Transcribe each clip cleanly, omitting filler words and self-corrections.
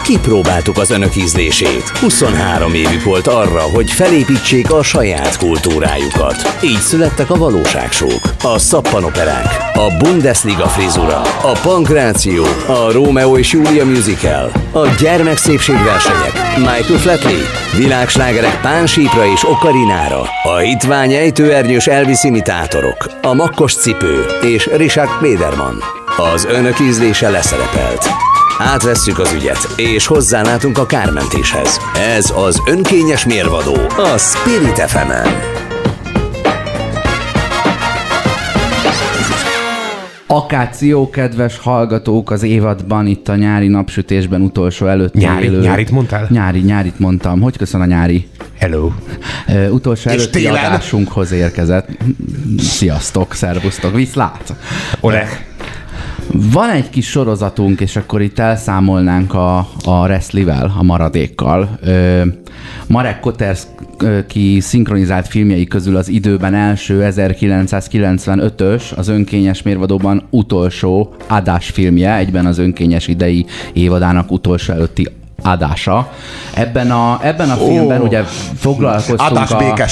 kipróbáltuk az önök ízlését. 23 évük volt arra, hogy felépítsék a saját kultúrájukat. Így születtek a valóságsók, a szappanoperák, a Bundesliga frizura, a pankráció, a Rómeó és Júlia musical, a gyermekszépségversenyek, Michael Flatley, világslágerek Pánsípra és Okarinára, a hitvány ejtőernyős Elvis imitátorok, a makkos cipő és Richard Klederman. Az önök ízlése leszerepelt. Átvesszük az ügyet, és hozzálátunk a kármentéshez. Ez az önkényes mérvadó a Spirit FM-en. Akáció, kedves hallgatók, az évadban itt a nyári napsütésben utolsó előtt élő... Nyárit mondtál? Nyárit mondtam. Hogy köszön a nyári? Hello. Utolsó előtti adásunkhoz érkezett. Sziasztok, szervusztok, viszlát! Oleh. Van egy kis sorozatunk, és akkor itt elszámolnánk a wrestlivel, a maradékkal. Marek Koterski szinkronizált filmjei közül az időben első 1995-ös, az önkényes mérvadóban utolsó adásfilmje, egyben az önkényes idei évadának utolsó előtti adása. Ebben a filmben ugye foglalkoztunk a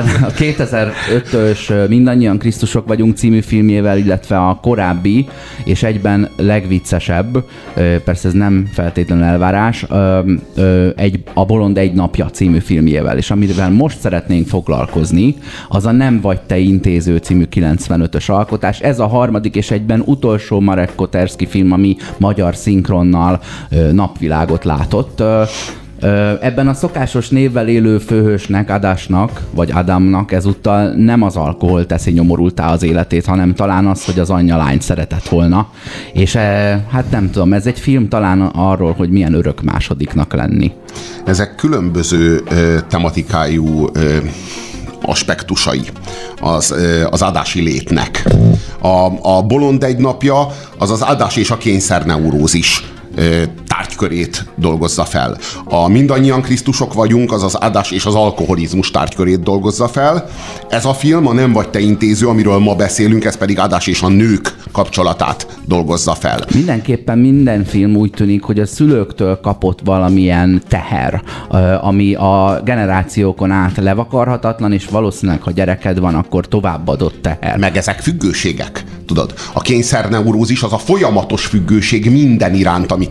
2005-ös Mindannyian Krisztusok vagyunk című filmjével, illetve a korábbi és egyben legviccesebb, persze ez nem feltétlenül elvárás, a Bolond egy napja című filmjével, és amivel most szeretnénk foglalkozni, az a Nem vagy te intéző című 95-ös alkotás. Ez a harmadik és egyben utolsó Marek Koterski film, ami magyar szinkronnal napvilágot látott. Ebben a szokásos névvel élő főhősnek, Adásnak, vagy Adamnak ezúttal nem az alkohol teszi nyomorultá az életét, hanem talán az, hogy az anyja lányt szeretett volna. És hát nem tudom, ez egy film talán arról, hogy milyen örök másodiknak lenni. Ezek különböző tematikájú aspektusai az adási létnek. A Bolond egy napja az adás és a kényszerneurózis tárgykörét dolgozza fel. A Mindannyian Krisztusok vagyunk, az adás és az alkoholizmus tárgykörét dolgozza fel. Ez a film a Nem vagy te intéző, amiről ma beszélünk, ez pedig adás és a nők kapcsolatát dolgozza fel. Mindenképpen minden film úgy tűnik, hogy a szülőktől kapott valamilyen teher, ami a generációkon át levakarhatatlan, és valószínűleg, ha gyereked van, akkor továbbadott teher. Meg ezek függőségek, tudod? A kényszerneurózis az a folyamatos függőség minden iránt, amit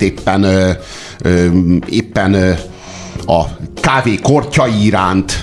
éppen a kávé kortyai iránt,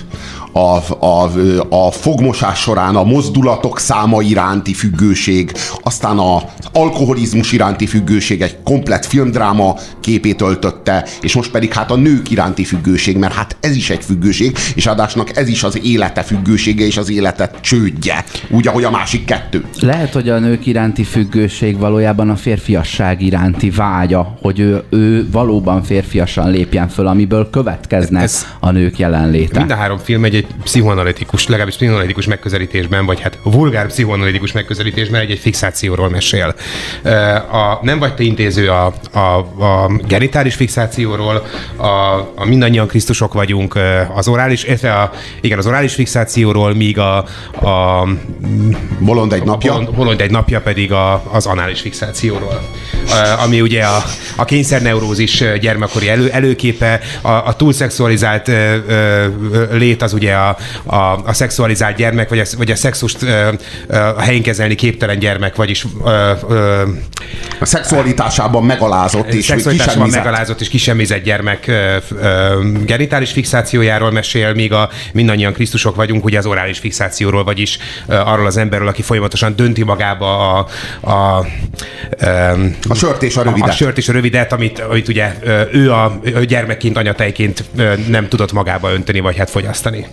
a fogmosás során a mozdulatok száma iránti függőség, aztán az alkoholizmus iránti függőség egy komplett filmdráma képét öltötte, és most pedig hát a nők iránti függőség, mert hát ez is egy függőség, és Adásnak ez is az élete függősége és az élete csődje, úgy, ahogy a másik kettő. Lehet, hogy a nők iránti függőség valójában a férfiasság iránti vágya, hogy ő valóban férfiasan lépjen föl, amiből következnek a nők jelenléte. Mind a három film egy pszichoanalitikus, legalábbis pszichoanalitikus megközelítésben, vagy hát vulgár pszichoanalitikus megközelítésben egy fixációról mesél. A Nem vagy te intéző a genitális fixációról, a Mindannyian Krisztusok vagyunk az orális, az orális fixációról, míg a Bolond egy napja. Bolond egy napja pedig az anális fixációról. Ami ugye a kényszerneurózis gyermekkori előképe, a túlszexualizált lét az ugye a szexualizált gyermek, vagy a szexust a helyén kezelni képtelen gyermek, vagyis a szexualitásában megalázott és kisemmizett gyermek genitális fixációjáról mesél, míg a Mindannyian Krisztusok vagyunk ugye az orális fixációról, vagyis arról az emberről, aki folyamatosan dönti magába a sört és a rövidet. A sört és a rövidet, amit ugye ő a gyermekként, anyatejként nem tudott magába önteni, vagy hát fogyasztani.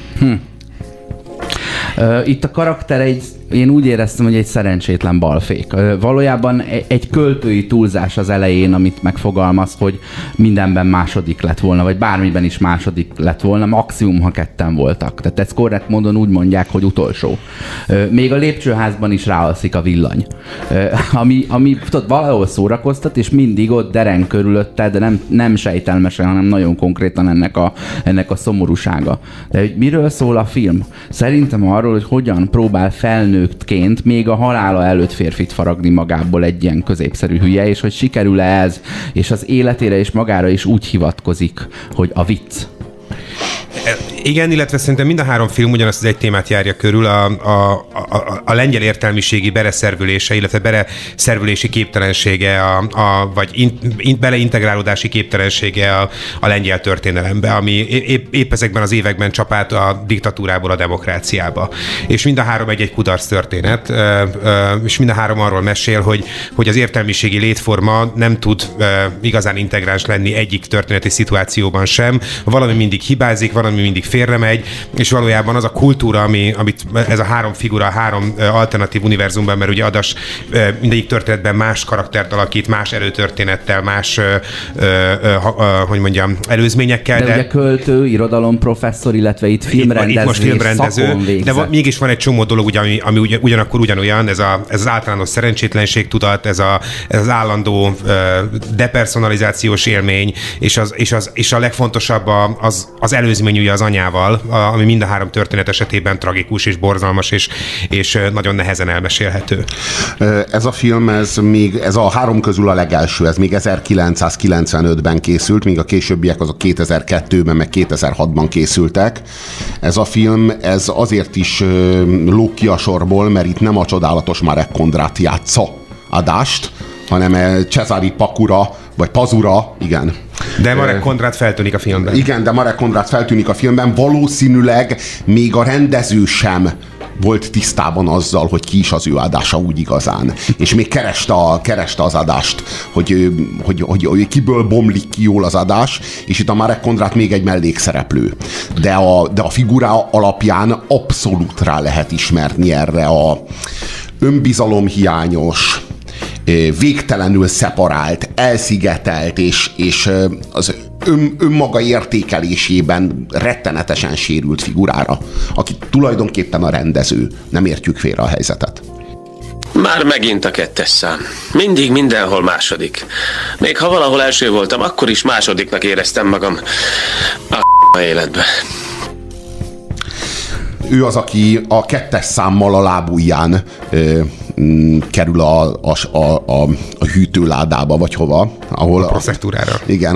Itt a karakter én úgy éreztem, hogy egy szerencsétlen balfék. Valójában egy költői túlzás az elején, amit megfogalmaz, hogy mindenben második lett volna, vagy bármiben is második lett volna, maximum, ha ketten voltak. Tehát ezt korrekt módon úgy mondják, hogy utolsó. Még a lépcsőházban is ráalszik a villany. Ami tudod, valahol szórakoztat, és mindig ott dereng körülötte, de nem sejtelmesen, hanem nagyon konkrétan ennek a szomorúsága. De hogy miről szól a film? Szerintem arról, hogy hogyan próbál felnőni felnőttként még a halála előtt férfit faragni magából egy ilyen középszerű hülye, és hogy sikerül-e ez, és az életére és magára is úgy hivatkozik, hogy a vicc. Igen, illetve szerintem mind a három film ugyanazt az egy témát járja körül, a lengyel értelmiségi bereszervülése, illetve bereszervülési képtelensége, vagy beleintegrálódási képtelensége a lengyel történelembe, ami épp ezekben az években csap át a diktatúrából a demokráciába. És mind a három egy kudarc történet, és mind a három arról mesél, hogy az értelmiségi létforma nem tud igazán integráns lenni egyik történeti szituációban sem. Valami mindig hibázik, valami mindig félremegy, és valójában az a kultúra, amit ez a három figura, három alternatív univerzumban, mert ugye Adas mindegyik történetben más karaktert alakít, más előtörténettel, más, hogy mondjam, előzményekkel. De ugye költő, irodalomprofesszor, illetve itt filmrendező, de mégis van egy csomó dolog, ugye, ami ugyanakkor ugyanolyan, ez az általános szerencsétlenség tudat, ez az állandó depersonalizációs élmény, és a legfontosabb az előzmény ugye az anyával, ami mind a három történet esetében tragikus és borzalmas, és nagyon nehezen elmesélhető. Ez a film, ez a három közül a legelső, ez még 1995-ben készült, míg a későbbiek azok 2002-ben, meg 2006-ban készültek. Ez a film, ez azért is lóg ki a sorból, mert itt nem a csodálatos Marek Kondrát játsza Adást, hanem Cezary Pakura, vagy Pazura, igen. De Marek Kondrát feltűnik a filmben. Igen, de Marek Kondrát feltűnik a filmben. Valószínűleg még a rendező sem volt tisztában azzal, hogy ki is az ő Adása úgy igazán. És még kereste az Adást, hogy kiből bomlik ki jól az Adás, és itt a Marek Kondrát még egy mellékszereplő. De a figura alapján abszolút rá lehet ismerni erre a önbizalomhiányos, végtelenül szeparált, elszigetelt, és az önmaga értékelésében rettenetesen sérült figurára, aki tulajdonképpen a rendező. Nem értjük félre a helyzetet. Már megint a 2. szám. Mindig mindenhol második. Még ha valahol első voltam, akkor is másodiknak éreztem magam a életbe. Ő az, aki a 2. számmal a lábujján kerül a hűtőládába, vagy hova. Ahol a proszektúrára. Igen,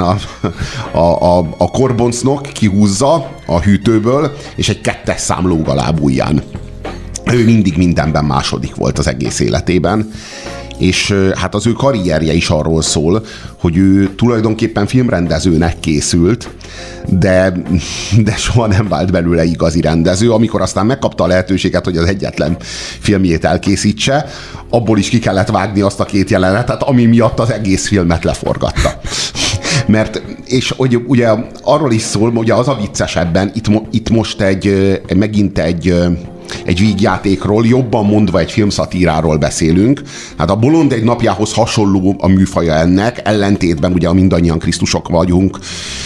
a korboncnok kihúzza a hűtőből, és egy 2. szám lóg a lábujján. Ő mindig mindenben második volt az egész életében. És hát az ő karrierje is arról szól, hogy ő tulajdonképpen filmrendezőnek készült, de soha nem vált belőle igazi rendező. Amikor aztán megkapta a lehetőséget, hogy az egyetlen filmjét elkészítse, abból is ki kellett vágni azt a 2 jelenetet, ami miatt az egész filmet leforgatta. Mert, és ugye arról is szól, ugye az a viccesebben, itt most megint egy vígjátékról, jobban mondva egy filmszatíráról beszélünk. Hát a Bolond egy napjához hasonló a műfaja ennek, ellentétben ugye a Mindannyian Krisztusok vagyunk,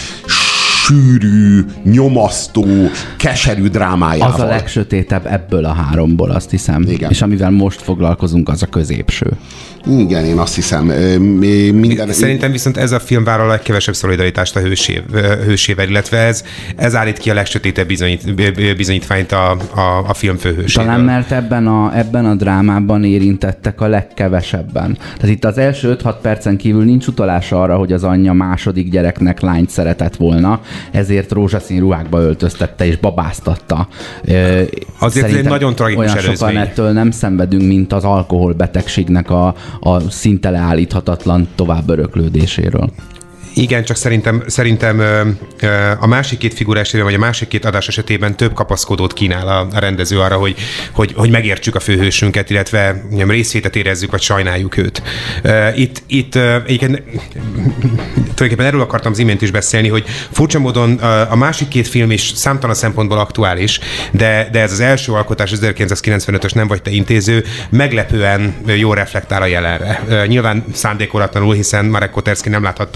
sűrű, nyomasztó, keserű drámájával. Az a legsötétebb ebből a háromból, azt hiszem. Igen. És amivel most foglalkozunk, az a középső. Igen, én azt hiszem. Szerintem viszont ez a film vállal a legkevesebb szolidaritást a hősével, illetve ez állít ki a legsötétebb bizonyítványt a film főhősével. Talán mert ebben a drámában érintettek a legkevesebben. Tehát itt az első 5-6 percen kívül nincs utalása arra, hogy az anyja második gyereknek lányt szeretett volna, ezért rózsaszín ruhákba öltöztette és babáztatta. Azért ez egy nagyon tragikus olyan előzmény. sokan ettől nem szenvedünk, mint az alkoholbetegségnek a szinte leállíthatatlan tovább öröklődéséről. Igen, csak szerintem a másik 2 figura esetében, vagy a másik 2 adás esetében több kapaszkodót kínál a rendező arra, hogy megértsük a főhősünket, illetve részvétet érezzük, vagy sajnáljuk őt. Itt egyébként tulajdonképpen erről akartam az imént is beszélni, hogy furcsa módon a másik 2 film is számtalan szempontból aktuális, de ez az első alkotás, 1995-ös Nem vagy te intéző, meglepően jól reflektál a jelenre. Nyilván szándékolatlanul, hiszen Marek Koterski nem láthatta, hogy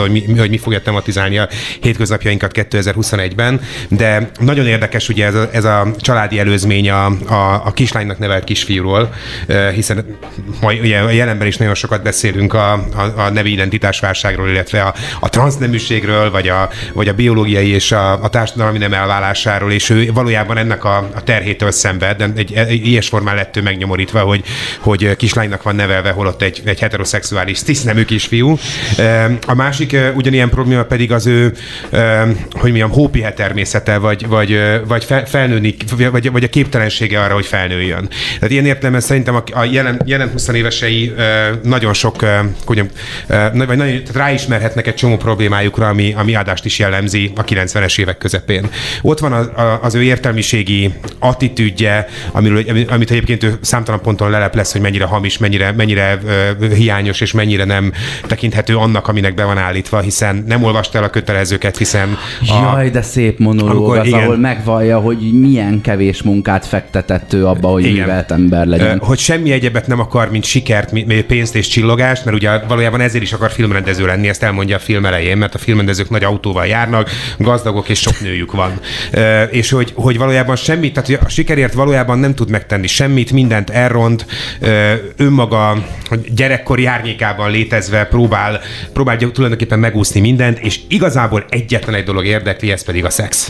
hogy mi fogja tematizálni a hétköznapjainkat 2021-ben, de nagyon érdekes ugye ez a családi előzmény a kislánynak nevelt kisfiúról, hiszen ugye a jelenben is nagyon sokat beszélünk a nevi identitásválságról, illetve a transzneműségről, vagy a biológiai és a társadalmi nem elválásáról, és ő valójában ennek a terhétől szenved, de egy ilyes formán lett ő megnyomorítva, hogy kislánynak van nevelve, holott egy heteroszexuális tisztnemű kisfiú. A másik ugyanilyen probléma pedig az ő, hogy mondjam, hópihe természete, vagy felnőni, vagy a képtelensége arra, hogy felnőjön. Tehát ilyen értelemben szerintem a jelen 20 évesei nagyon sok, vagy ráismerhetnek egy csomó problémájukra, ami Ádást is jellemzi a 90-es évek közepén. Ott van az ő értelmiségi attitűdje, amit egyébként ő számtalan ponton leleplez, hogy mennyire hamis, mennyire hiányos, és mennyire nem tekinthető annak, aminek be van állítva, hiszen nem olvasta el a kötelezőket, hiszen... Jaj, de szép monológ az, ahol megvallja, hogy milyen kevés munkát fektetett ő abba, hogy művelt ember legyen. Hogy semmi egyebet nem akar, mint sikert, pénzt és csillogást, mert ugye valójában ezért is akar filmrendező lenni, ezt elmondja a film elején, mert a filmrendezők nagy autóval járnak, gazdagok és sok nőjük van. És hogy valójában semmit, tehát a sikerért valójában nem tud megtenni semmit, mindent elront, önmaga gyerekkori árnyékában létezve próbál tulajdonképpen megúszni mindent, és igazából egyetlen egy dolog érdekli, ez pedig a szex.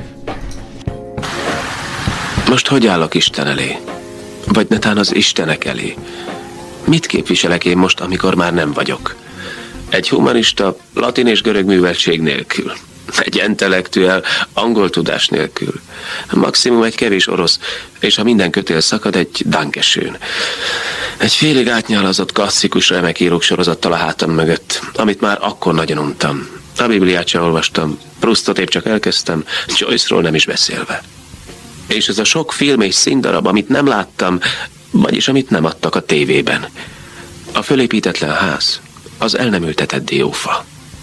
Most hogy állok Isten elé? Vagy netán az Istenek elé? Mit képviselek én most, amikor már nem vagyok? Egy humanista, latin és görög műveltség nélkül. Egy intellektuál, angol tudás nélkül. Maximum egy kevés orosz, és ha minden kötél szakad, egy dankeschön. Egy félig átnyálazott klasszikus remekírók sorozattal a hátam mögött, amit már akkor nagyon untam. A Bibliát sem olvastam, Proustot épp csak elkezdtem, Joyce-ról nem is beszélve. És ez a sok film és színdarab, amit nem láttam, vagyis amit nem adtak a tévében. A fölépítetlen ház, az el nem ültetett diófa.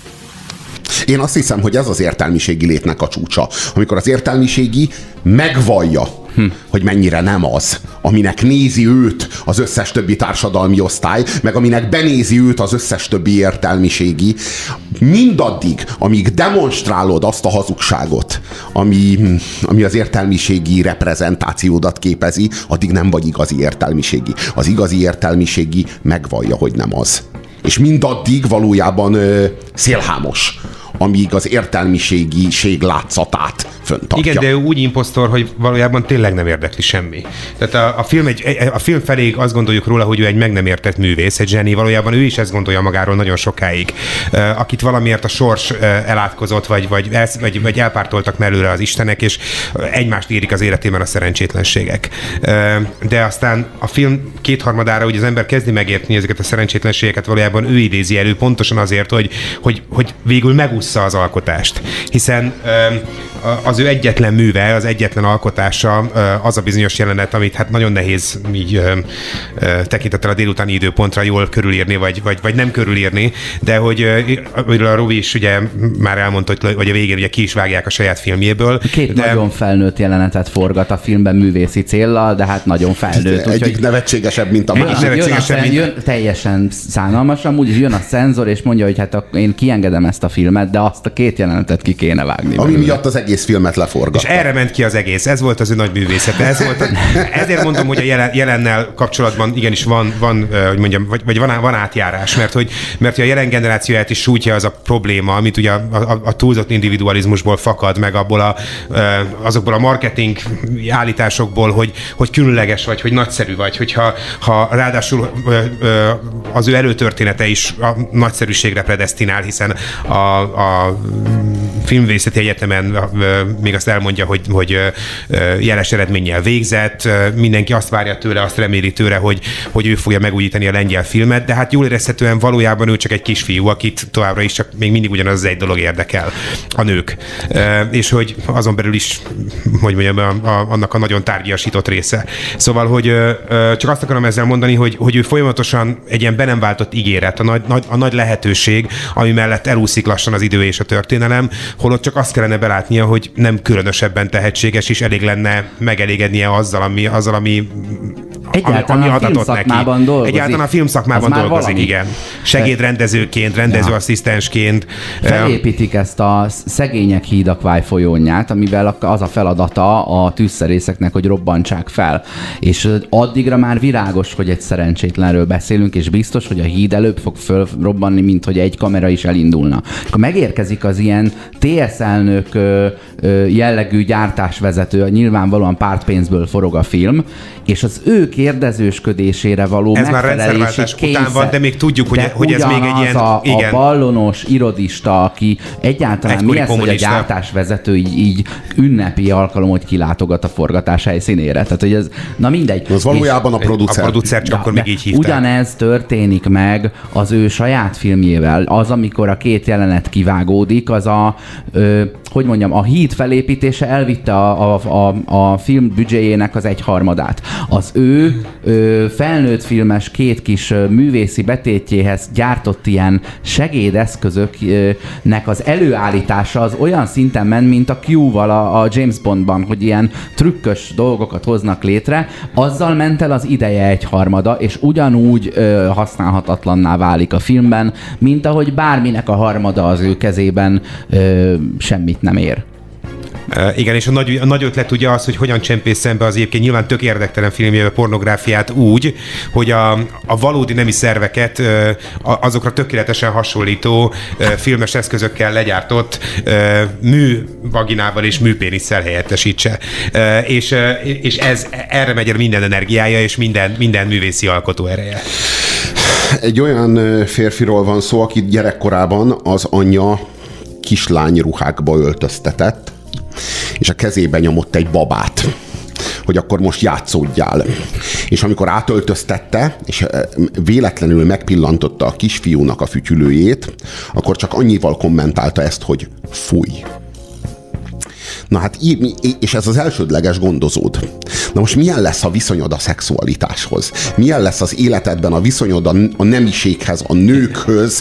Én azt hiszem, hogy ez az értelmiségi létnek a csúcsa. Amikor az értelmiségi megvallja, hogy mennyire nem az, aminek nézi őt az összes többi társadalmi osztály, meg aminek benézi őt az összes többi értelmiségi, mindaddig, amíg demonstrálod azt a hazugságot, ami az értelmiségi reprezentációdat képezi, addig nem vagy igazi értelmiségi. Az igazi értelmiségi megvallja, hogy nem az. És mindaddig valójában szélhámos, amíg az értelmiségiség látszatát föntartja. Igen, de ő úgy imposztor, hogy valójában tényleg nem érdekli semmi. Tehát a film felé azt gondoljuk róla, hogy ő egy meg nem értett művész, egy zseni, valójában ő is ezt gondolja magáról nagyon sokáig. Akit valamiért a sors elátkozott, vagy elpártoltak mellőle az istenek, és egymást érik az életében a szerencsétlenségek. De aztán a film kétharmadára, hogy az ember kezdi megérteni ezeket a szerencsétlenségeket, valójában ő idézi elő pontosan azért, hogy végül megússza az alkotást. Hiszen az ő egyetlen műve, az egyetlen alkotása az a bizonyos jelenet, amit hát nagyon nehéz így tekintettel a délutáni időpontra jól körülírni, vagy nem körülírni, de hogy a Robi is ugye már elmondta, hogy a végén ugye ki is vágják a saját filmjéből. Nagyon felnőtt jelenetet forgat a filmben művészi céllal, de hát nagyon felnőtt. Egyik nevetségesebb, mint a másik. Teljesen szánalmasan, úgyis jön a szenzor, és mondja, hogy hát én kiengedem ezt a filmet, de azt a két jelenetet ki kéne vágni. Ami miatt az egész filmet leforgatta. És erre ment ki az egész. Ez volt az ő nagy művészete. Ezért mondom, hogy a jelennel kapcsolatban igenis van hogy mondjam, vagy van átjárás, mert a jelen generációját is sújtja az a probléma, amit ugye a túlzott individualizmusból fakad, meg azokból a marketing állításokból, hogy különleges vagy, hogy nagyszerű vagy, hogyha ráadásul az ő előtörténete is a nagyszerűségre predesztinál, hiszen a Filmvészeti Egyetemen még azt elmondja, hogy jeles eredménnyel végzett, mindenki azt várja tőle, azt reméli tőle, hogy ő fogja megújítani a lengyel filmet, de hát jól érezhetően valójában ő csak egy kisfiú, akit továbbra is csak még mindig ugyanaz az egy dolog érdekel, a nők. És hogy azon belül is, hogy mondjam, annak a nagyon tárgyasított része. Szóval, hogy csak azt akarom ezzel mondani, hogy ő folyamatosan egy ilyen be nem váltott ígéret, a nagy lehetőség, ami mellett elúszik lassan az idő és a történelem, holott csak azt kellene belátnia, hogy nem különösebben tehetséges, és elég lenne megelégednie azzal, ami Egyáltalán a filmszakmában dolgozik. Egyáltalán a filmszakmában dolgozik, valami. Igen. Segédrendezőként, rendezőasszisztensként. Felépítik ezt a szegények hídakvály folyónját, amivel az a feladata a tűzszerészeknek, hogy robbantsák fel. És addigra már világos, hogy egy szerencsétlenről beszélünk, és biztos, hogy a híd előbb fog fölrobbanni, mint hogy egy kamera is elindulna. Akkor megérkezik az ilyen TS elnök jellegű gyártásvezető, nyilvánvalóan pártpénzből forog a film, és az ő kérdezősködésére való ez megfelelési kényszer. Után van, de még tudjuk, hogy ez még egy ilyen... A ballonos irodista, aki egyáltalán mi ez, hogy a gyártásvezető így ünnepi alkalom, hogy kilátogat a forgatás helyszínére. Tehát, hogy ez, na mindegy. Az valójában a producer. A producer, csak akkor még így hívták. Ugyanez történik meg az ő saját filmjével. Az, amikor a két jelenet kivágódik, az a híd felépítése elvitte a film büdzséjének az 1/3. Az ő felnőtt filmes két kis művészi betétjéhez gyártott ilyen segédeszközöknek az előállítása az olyan szinten ment, mint a Q-val a James Bondban, hogy ilyen trükkös dolgokat hoznak létre, azzal ment el az ideje 1/3, és ugyanúgy használhatatlanná válik a filmben, mint ahogy bárminek a harmada az ő kezében semmit nem ér. Igen, és a nagy ötlet ugye az, hogy hogyan csempészen be az egyébként nyilván tök érdektelen filmjébe pornográfiát úgy, hogy a valódi nemi szerveket azokra tökéletesen hasonlító filmes eszközökkel legyártott művaginával és műpénisszel helyettesítse. És erre megy minden energiája és minden művészi alkotó ereje. Egy olyan férfiról van szó, akit gyerekkorában az anyja kislány ruhákba öltöztetett, és a kezébe nyomott egy babát, hogy akkor most játszódjál. És amikor átöltöztette, és véletlenül megpillantotta a kisfiúnak a fütyülőjét, akkor csak annyival kommentálta ezt, hogy fúj. Na hát, és ez az elsődleges gondozód. Na most milyen lesz a viszonyod a szexualitáshoz? Milyen lesz az életedben a viszonyod a nemiséghez, a nőkhöz,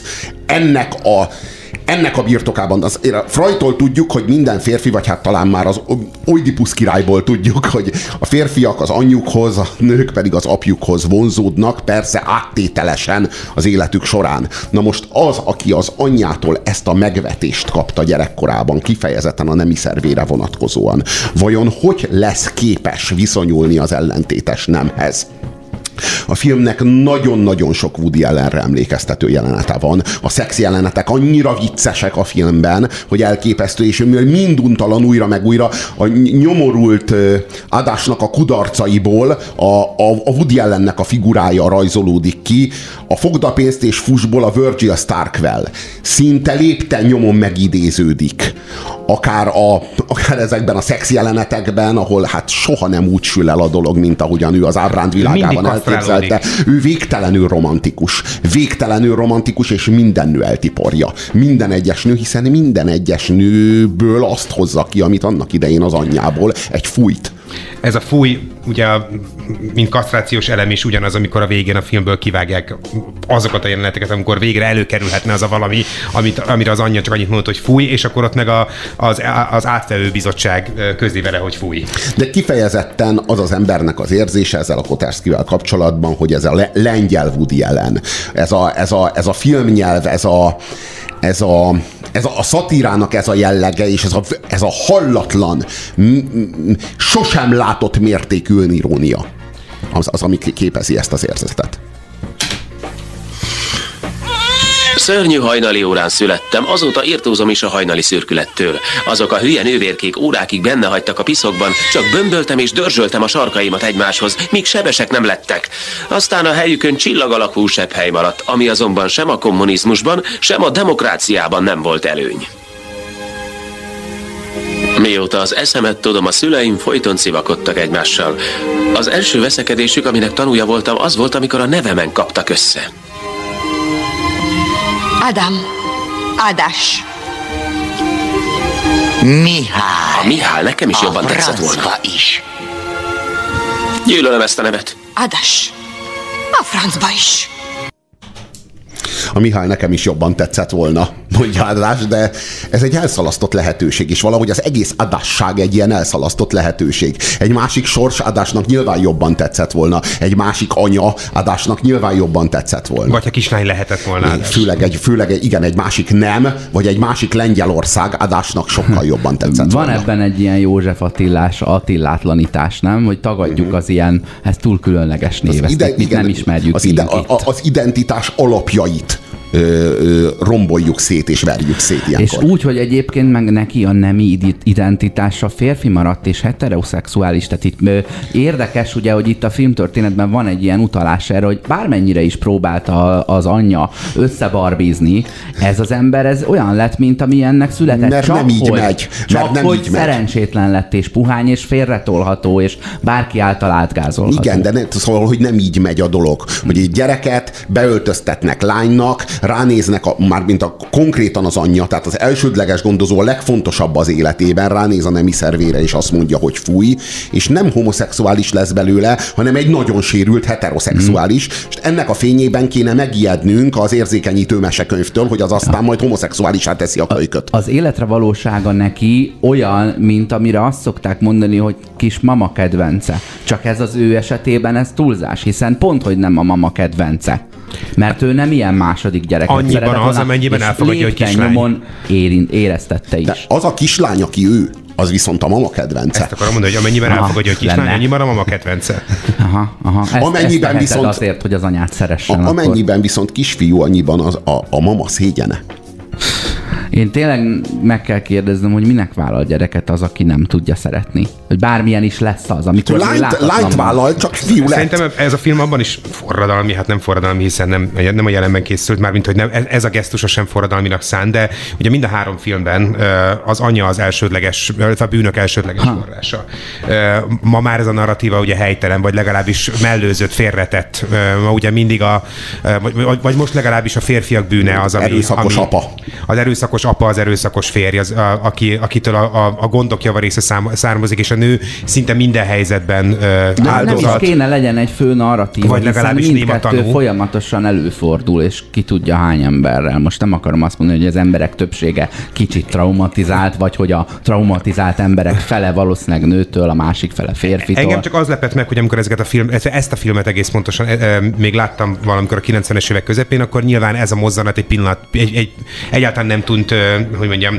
ennek a birtokában. Freudtól tudjuk, hogy minden férfi, vagy hát talán már az Oidipusz királyból tudjuk, hogy a férfiak az anyjukhoz, a nők pedig az apjukhoz vonzódnak, persze áttételesen az életük során. Na most az, aki az anyjától ezt a megvetést kapta gyerekkorában, kifejezetten a nemi szervére vonatkozóan, vajon hogy lesz képes viszonyulni az ellentétes nemhez? A filmnek nagyon-nagyon sok Woody Allenre emlékeztető jelenete van. A szex jelenetek annyira viccesek a filmben, hogy elképesztő, és mind untalan újra meg újra a nyomorult Adásnak a kudarcaiból a Woody Allennek a figurája rajzolódik ki, a fogd a pénzt és fussból a Virgil Starkvel. Szinte lépten nyomon megidéződik. Akár ezekben a szex jelenetekben, ahol hát soha nem úgy sül el a dolog, mint ahogyan ő az ábránd világában elképzelte. Ő végtelenül romantikus, és minden nő eltiporja. Minden egyes nő, hiszen minden egyes nőből azt hozza ki, amit annak idején az anyjából, egy fújt. Ez a fúj, ugye, mint kasztrációs elem is ugyanaz, amikor a végén a filmből kivágják azokat a jeleneteket, amikor végre előkerülhetne az a valami, amire az anyja csak annyit mondott, hogy fúj, és akkor ott meg az átfelő bizottság közli vele, hogy fúj. De kifejezetten az az embernek az érzése ezzel a Koterszkivel kapcsolatban, hogy ez a lengyel Woody Allen, ez a filmnyelv, ez a szatírának ez a jellege, és ez a hallatlan, sosem látott mértékű önirónia, az, ami képezi ezt az érzetet. Szörnyű hajnali órán születtem, azóta irtózom is a hajnali szürkülettől. Azok a hülye nővérkék órákig benne hagytak a piszokban, csak bömböltem és dörzsöltem a sarkaimat egymáshoz, míg sebesek nem lettek. Aztán a helyükön csillag alakú sebhely maradt, ami azonban sem a kommunizmusban, sem a demokráciában nem volt előny. Mióta az eszemet tudom, a szüleim folyton civakodtak egymással. Az első veszekedésük, aminek tanúja voltam, az volt, amikor a nevemen kaptak össze. Adam. Ádás. Mihály. A Mihály nekem is jobban tetszett volna. Is. Gyűlölöm ezt a nevet. Ádás. A francba is. A Mihály nekem is jobban tetszett volna. mondja Ádás, de ez egy elszalasztott lehetőség, és valahogy az egész Adásság egy ilyen elszalasztott lehetőség. Egy másik sors Adásnak nyilván jobban tetszett volna, egy másik anya Adásnak nyilván jobban tetszett volna. Vagy ha kislány lehetett volna. Főleg egy másik nem, vagy egy másik Lengyelország Adásnak sokkal jobban tetszett volna. Van ebben egy ilyen József Attillátlanítás, nem? Hogy tagadjuk az ilyen, ez túl különleges név, nem ismerjük. Az identitás alapjait romboljuk szét és verjük szét ilyenkor. És úgy, hogy egyébként meg neki a nemi identitása férfi maradt és heteroszexuális, tehát itt érdekes ugye, hogy itt a filmtörténetben van egy ilyen utalás erre, hogy bármennyire is próbálta az anyja összebarbízni, ez az ember ez olyan lett, mint ami ennek született. Mert csak nem így hogy, megy. Csak nem hogy így megy. szerencsétlen lett és puhány és félretolható és bárki által átgázolható. Igen, de szóval, hogy nem így megy a dolog. Hogy egy gyereket beöltöztetnek lánynak, ránéznek, mármint konkrétan az anyja, tehát az elsődleges gondozó, a legfontosabb az életében, ránéz a nemi szervére, és azt mondja, hogy fúj, és nem homoszexuális lesz belőle, hanem egy nagyon sérült heteroszexuális, és ennek a fényében kéne megijednünk az érzékenyítő mesekönyvtől, hogy az aztán majd homoszexuálisá teszi a kölyköt. Az életre valósága neki olyan, mint amire azt szokták mondani, hogy kis mama kedvence. Csak ez az ő esetében ez túlzás, hiszen pont, hogy nem a mama kedvence. Mert ő nem ilyen második gyereket annyiban szeretett volna, amennyiben elfogadja, hogy kislány. Éreztette is. De az a kislány, aki ő, az viszont a mama kedvence. Ezt akarom mondani, hogy amennyiben elfogadja, hogy kislány, annyiban a mama kedvence. Amennyiben viszont azért, hogy az anyát szeressen. Amennyiben viszont kisfiú, annyiban a mama szégyene. Én tényleg meg kell kérdeznem, hogy minek vállal gyereket az, aki nem tudja szeretni. Hogy bármilyen is lesz az, amikor lányt vállal, csak fiú lett. Szerintem ez a film abban is forradalmi, hát nem forradalmi, hiszen nem a jelenben készült, mármint, hogy nem, ez a gesztusa sem forradalminak szán, de ugye mind a három filmben az anya az elsődleges, a bűnök elsődleges forrása. Ma már ez a narratíva ugye helytelen, vagy legalábbis mellőzött, félretett. Ma ugye mindig vagy most legalábbis a férfiak bűne az, ami... Erőszakos apa. Az erőszakos apa, az erőszakos férj, akitől a gondok javarésze származik, és a nő szinte minden helyzetben áldozat. Nem is kéne legyen egy fő narratíva, vagy legalábbis mindkettő folyamatosan előfordul, és ki tudja hány emberrel. Most nem akarom azt mondani, hogy az emberek többsége kicsit traumatizált, vagy hogy a traumatizált emberek fele valószínűleg nőtől, a másik fele férfitől. Engem csak az lepett meg, hogy amikor ezt a filmet egész pontosan még láttam valamikor a 90-es évek közepén, akkor nyilván ez a mozzanat egy pillanat, egyáltalán nem tűnt, hogy mondjam,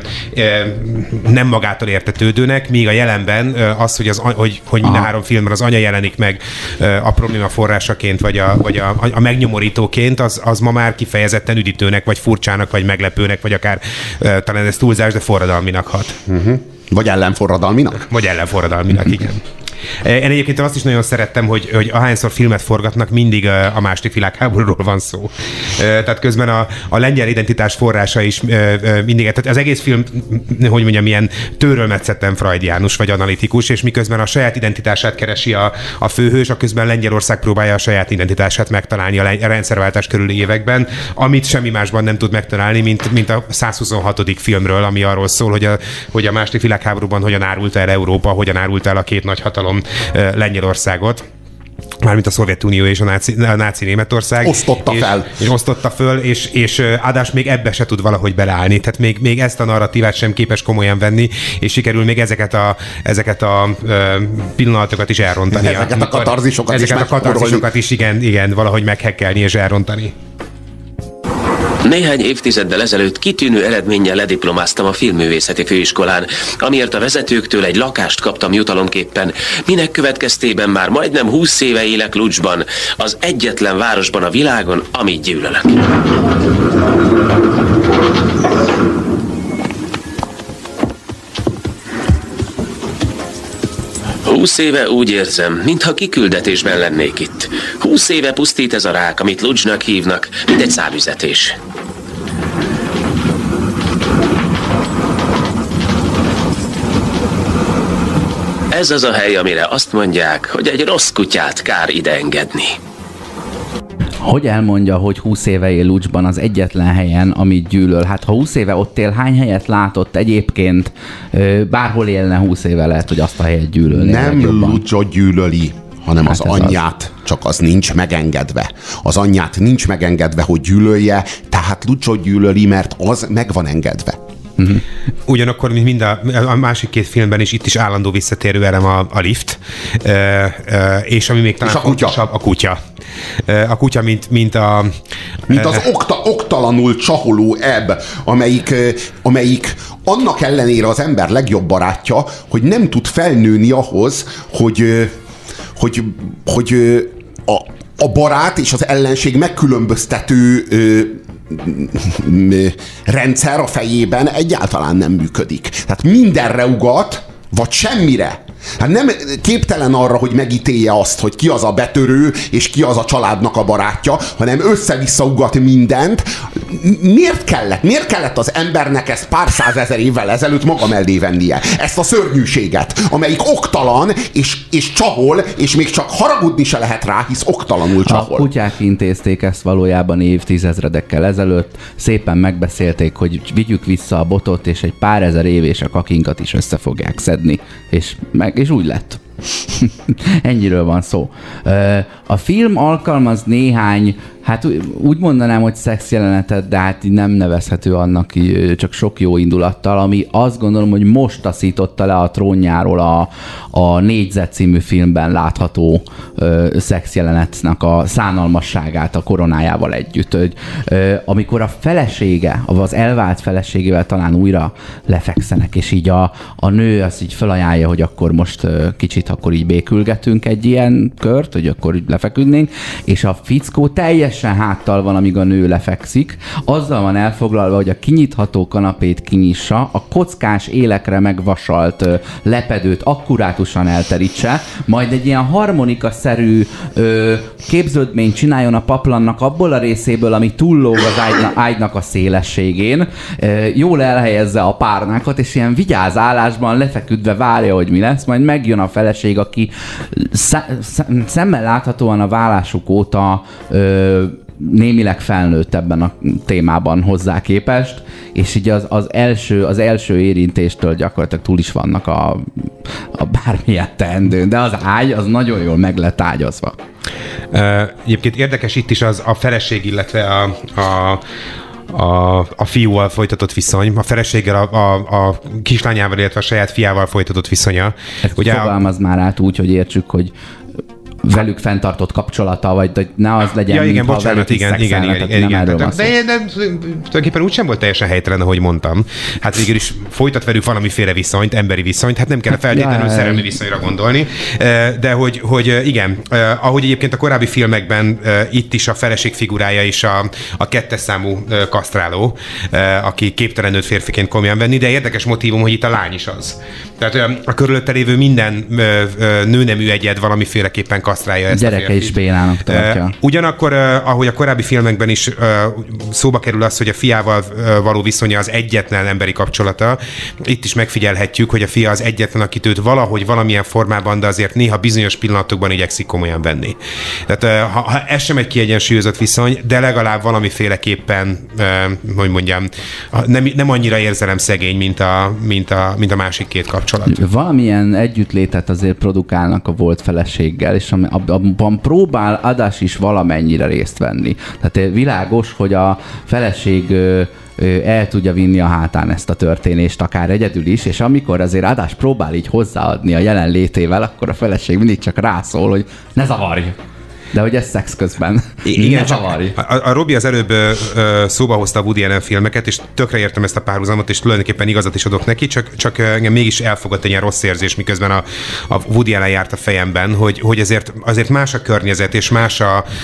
nem magától értetődőnek, míg a jelenben az, hogy minden három filmben az anya jelenik meg a probléma forrásaként, vagy a megnyomorítóként, az ma már kifejezetten üdítőnek, vagy furcsának, vagy meglepőnek, vagy akár talán ez túlzás, de forradalminak hat. Vagy ellenforradalminak? Vagy ellenforradalminak, igen. Én egyébként azt is nagyon szerettem, hogy ahányszor filmet forgatnak, mindig a második világháborúról van szó. Tehát közben a lengyel identitás forrása is mindig, tehát az egész film, hogy mondjam, ilyen tőrölmetszetten freudiánus vagy analitikus, és miközben a saját identitását keresi a főhős, a közben Lengyelország próbálja a saját identitását megtalálni a rendszerváltás körüli években, amit semmi másban nem tud megtalálni, mint a 126. filmről, ami arról szól, hogy a második világháborúban hogyan árult el Európa, hogyan árult el a két nagy hatalom Lengyelországot. Mármint a Szovjetunió és a náci Németország. Osztotta föl, és Ádás még ebbe se tud valahogy beleállni. Tehát még ezt a narratívát sem képes komolyan venni, és sikerül még ezeket a pillanatokat is elrontani. Ezeket a katarzisokat is igen, valahogy meghekkelni és elrontani. Néhány évtizeddel ezelőtt kitűnő eredménnyel lediplomáztam a filmművészeti főiskolán, amiért a vezetőktől egy lakást kaptam jutalomképpen, minek következtében már majdnem 20 éve élek Ludzsban, az egyetlen városban a világon, amit gyűlölök. Húsz éve úgy érzem, mintha kiküldetésben lennék itt. 20 éve pusztít ez a rák, amit Ludzsnak hívnak, mint egy szálüzetés. Ez az a hely, amire azt mondják, hogy egy rossz kutyát kár ide engedni. Hogy elmondja, hogy 20 éve él Ludzsban az egyetlen helyen, amit gyűlöl? Hát ha 20 éve ott él, hány helyet látott egyébként? Bárhol élne 20 éve, lehet, hogy azt a helyet gyűlölni. Nem Ludzsot gyűlöli, hanem az anyját, csak az nincs megengedve. Az anyját nincs megengedve, hogy gyűlölje, tehát Lucsot gyűlöli, mert az meg van engedve. Ugyanakkor, mint mind a másik két filmben is, itt is állandó visszatérő elem a lift, és ami még talán fontosabb, a kutya. A kutya, mint az oktalanul csaholó ebb, amelyik annak ellenére az ember legjobb barátja, hogy nem tud felnőni ahhoz, hogy a barát és az ellenség megkülönböztető rendszer a fejében egyáltalán nem működik. Tehát mindenre ugat, vagy semmire. Hát nem képtelen arra, hogy megítélje azt, hogy ki az a betörő, és ki az a családnak a barátja, hanem össze-vissza ugat mindent. Miért kellett az embernek ezt pár százezer évvel ezelőtt maga mellé vennie? Ezt a szörnyűséget, amelyik oktalan, és csahol, és még csak haragudni se lehet rá, hisz oktalanul csahol. A kutyák intézték ezt valójában évtizedekkel ezelőtt. Szépen megbeszélték, hogy vigyük vissza a botot, és egy pár ezer év és a kakinkat is össze fogják szedni. És úgy lett. Ennyiről van szó. A film alkalmaz néhány, hát úgy mondanám, hogy szexjelenetet, de hát nem nevezhető annak, csak sok jó indulattal, ami azt gondolom, hogy most taszította le a trónjáról a Négyzet című filmben látható szexjelenetnek a szánalmasságát a koronájával együtt. Hogy, amikor a felesége, az elvált feleségével talán újra lefekszenek, és így a nő azt így felajánlja, hogy akkor most kicsit akkor így békülgetünk egy ilyen kört, hogy akkor így lefeküdnénk, és a fickó teljesen háttal van, amíg a nő lefekszik. Azzal van elfoglalva, hogy a kinyitható kanapét kinyissa, a kockás élekre megvasalt lepedőt akkurátusan elterítse, majd egy ilyen harmonikaszerű képződményt csináljon a paplannak abból a részéből, ami túllóg az ágynak a szélességén, jól elhelyezze a párnákat, és ilyen vigyáz állásban lefeküdve várja, hogy mi lesz, majd megjön a feleség, aki szemmel láthatóan a válásuk óta némileg felnőtt ebben a témában hozzá képest, és így az első érintéstől gyakorlatilag túl is vannak a bármilyen teendőn, de az ágy az nagyon jól meg lett ágyazva. Egyébként érdekes itt is az a feleség, illetve a fiúval folytatott viszony, a feleséggel, a kislányával, illetve a saját fiával folytatott viszonya. Ezt fogalmaz már át úgy, hogy értsük, hogy velük fenntartott kapcsolata, vagy ne az legyen, ja, igen, bocsánat, velük is szexelnek, igen. De tulajdonképpen úgy sem volt teljesen helytelen, ahogy mondtam. Hát végül is folytat velük valamiféle viszonyt, emberi viszonyt, hát nem kell feltétlenül szerelmi viszonyra gondolni, de hogy igen, ahogy egyébként a korábbi filmekben itt is a feleség figurája is a kettes számú kasztráló, aki képtelen nőt férfiként komolyan venni, de érdekes motívum, hogy itt a lány is az. Tehát a körülötte lévő minden nőnemű egyed valamiféleképpen kasztrálja ezt gyereke a is bénának tartja. Ugyanakkor, ahogy a korábbi filmekben is szóba kerül az, hogy a fiával való viszonya az egyetlen emberi kapcsolata, itt is megfigyelhetjük, hogy a fia az egyetlen, akit őt valahogy valamilyen formában, de azért néha bizonyos pillanatokban igyekszik komolyan venni. Tehát ha ez sem egy kiegyensúlyozott viszony, de legalább valamiféleképpen, hogy mondjam, nem annyira érzelemszegény, mint a másik két kapcsolat. Valamilyen együttlétet azért produkálnak a volt feleséggel, és abban próbál Adaś is valamennyire részt venni. Tehát világos, hogy a feleség el tudja vinni a hátán ezt a történést, akár egyedül is, és amikor azért Adaś próbál így hozzáadni a jelenlétével, akkor a feleség mindig csak rászól, hogy ne zavarj! De hogy ez szex közben. Igen, a Robi az előbb szóba hozta a Woody Allen filmeket, és tökre értem ezt a párhuzamot, és tulajdonképpen igazat is adok neki, csak engem mégis elfogadt egy ilyen rossz érzés, miközben a Woody Allen járt a fejemben, hogy azért más a környezet, és más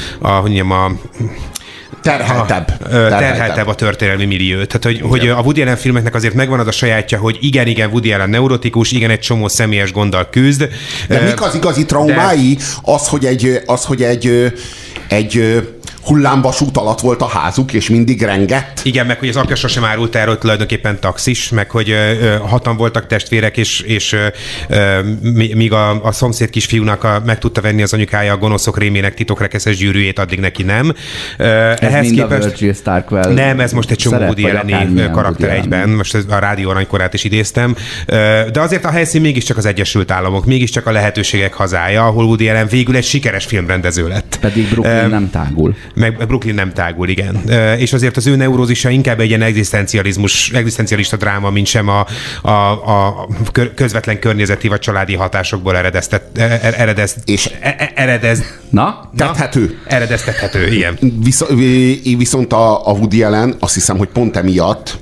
terheltebb a történelmi millió. Tehát, hogy a Woody Allen filmeknek azért megvan az a sajátja, hogy igen, Woody Allen neurotikus, igen, egy csomó személyes gonddal küzd. De mik az igazi traumái? Az, hogy egy hullámvasút alatt volt a házuk, és mindig rengett. Igen, meg hogy az apja sosem árult el, tulajdonképpen taxis, meg hogy hatan voltak testvérek, és míg a szomszéd kisfiúnak meg tudta venni az anyukája a gonoszok rémének titokrekeszes gyűrűjét, addig neki nem. Ehhez képest... a Virgil Starkwell. Nem, ez most egy csomó Woody Allen-i karakter egyben. Most a Rádió Aranykorát is idéztem. De azért a helyszín mégiscsak az Egyesült Államok, mégiscsak a lehetőségek hazája, ahol Woody Allen végül egy sikeres filmrendező lett. Pedig Brooklyn nem tágul. Meg Brooklyn nem tágul, igen. És azért az ő neurózisa inkább egy ilyen egzisztencialista dráma, mint sem a közvetlen környezeti vagy családi hatásokból eredeztethető, igen. Viszont a Woody Allen azt hiszem, hogy pont emiatt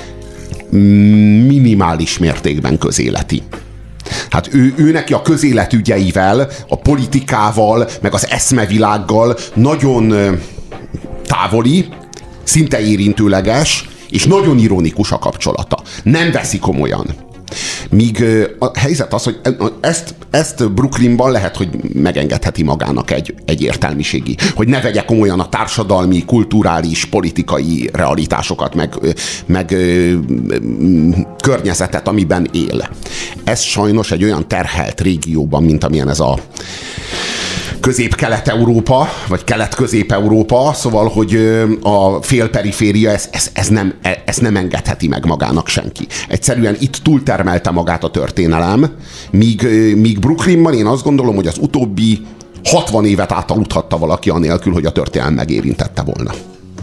minimális mértékben közéleti. Hát ő neki a közéletügyeivel, a politikával, meg az eszmevilággal nagyon távoli, szinte érintőleges, és nagyon ironikus a kapcsolata. Nem veszi komolyan. Míg a helyzet az, hogy ezt Brooklynban lehet, hogy megengedheti magának egy értelmiségi. Hogy ne vegye komolyan a társadalmi, kulturális, politikai realitásokat, meg környezetet, amiben él. Ez sajnos egy olyan terhelt régióban, mint amilyen ez a Közép-Kelet-Európa, vagy Kelet-Közép-Európa, szóval, hogy a félperiféria ezt nem engedheti meg magának senki. Egyszerűen itt túltermelte magát a történelem, míg Brooklynban én azt gondolom, hogy az utóbbi 60 évet átaludhatta valaki anélkül, hogy a történelem megérintette volna.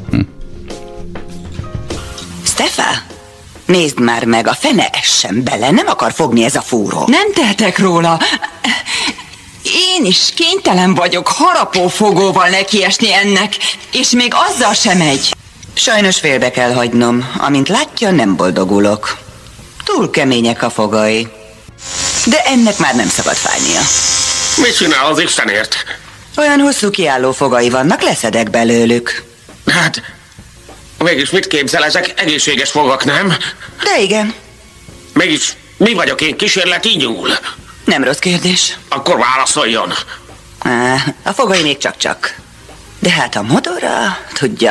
Stefan, nézd már meg, a fene essen bele, nem akar fogni ez a fúró. Nem tehetek róla. Én is kénytelen vagyok harapófogóval nekiesni ennek, és még azzal sem megy. Sajnos félbe kell hagynom. Amint látja, nem boldogulok. Túl kemények a fogai. De ennek már nem szabad fájnia. Mit csinál az Istenért? Olyan hosszú kiálló fogai vannak, leszedek belőlük. Hát, mégis mit képzel, ezek egészséges fogak, nem? De igen. Mégis mi vagyok én, kísérleti nyúl? Nem rossz kérdés. Akkor válaszoljon. A fogai még csak-csak. De hát a modora, tudja.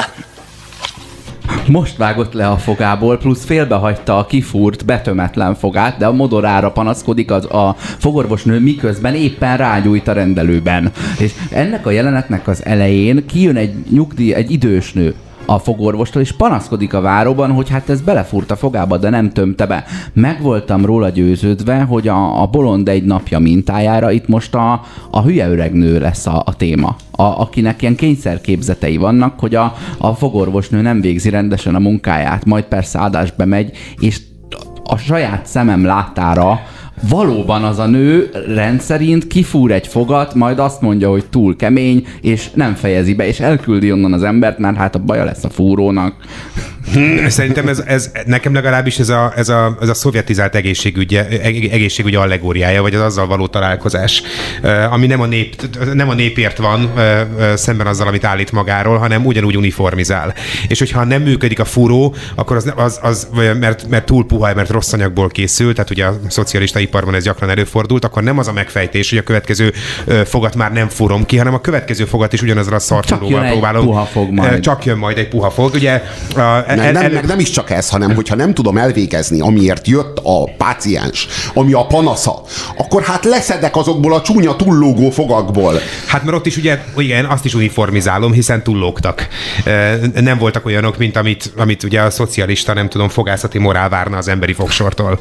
Most vágott le a fogából, plusz félbehagyta a kifúrt, betömetlen fogát, de a modorára panaszkodik a fogorvosnő, miközben éppen rágyújt a rendelőben. És ennek a jelenetnek az elején kijön egy idős nő a fogorvostól, és panaszkodik a váróban, hogy hát ez belefúrt a fogába, de nem tömte be. Meg voltam róla győződve, hogy a Bolond egy napja mintájára itt most a hülye öreg nő lesz a téma. Akinek ilyen kényszerképzetei vannak, hogy a fogorvosnő nem végzi rendesen a munkáját, majd persze adásba megy, és a saját szemem láttára valóban az a nő rendszerint kifúr egy fogat, majd azt mondja, hogy túl kemény, és nem fejezi be, és elküldi onnan az embert, mert hát a baja lesz a fúrónak. Szerintem nekem legalábbis ez a szovjetizált egészségügy allegóriája, vagy az azzal való találkozás, ami nem a népért van szemben azzal, amit állít magáról, hanem ugyanúgy uniformizál. És hogyha nem működik a fúró, akkor mert túl puha, mert rossz anyagból készül, tehát ugye a szocialista iparban ez gyakran előfordult, akkor nem az a megfejtés, hogy a következő fogat már nem fúrom ki, hanem a következő fogat is ugyanazzal a szartulóval próbálom. Csak jön majd egy puha fog. Ugye, nem is csak ez, hanem hogyha nem tudom elvégezni, amiért jött a páciens, ami a panasza, akkor hát leszedek azokból a csúnya túllógó fogakból. Hát mert ott is ugye, igen, azt is uniformizálom, hiszen túllógtak. Nem voltak olyanok, mint amit ugye a szocialista, nem tudom, fogászati morál várna az emberi fogsortól.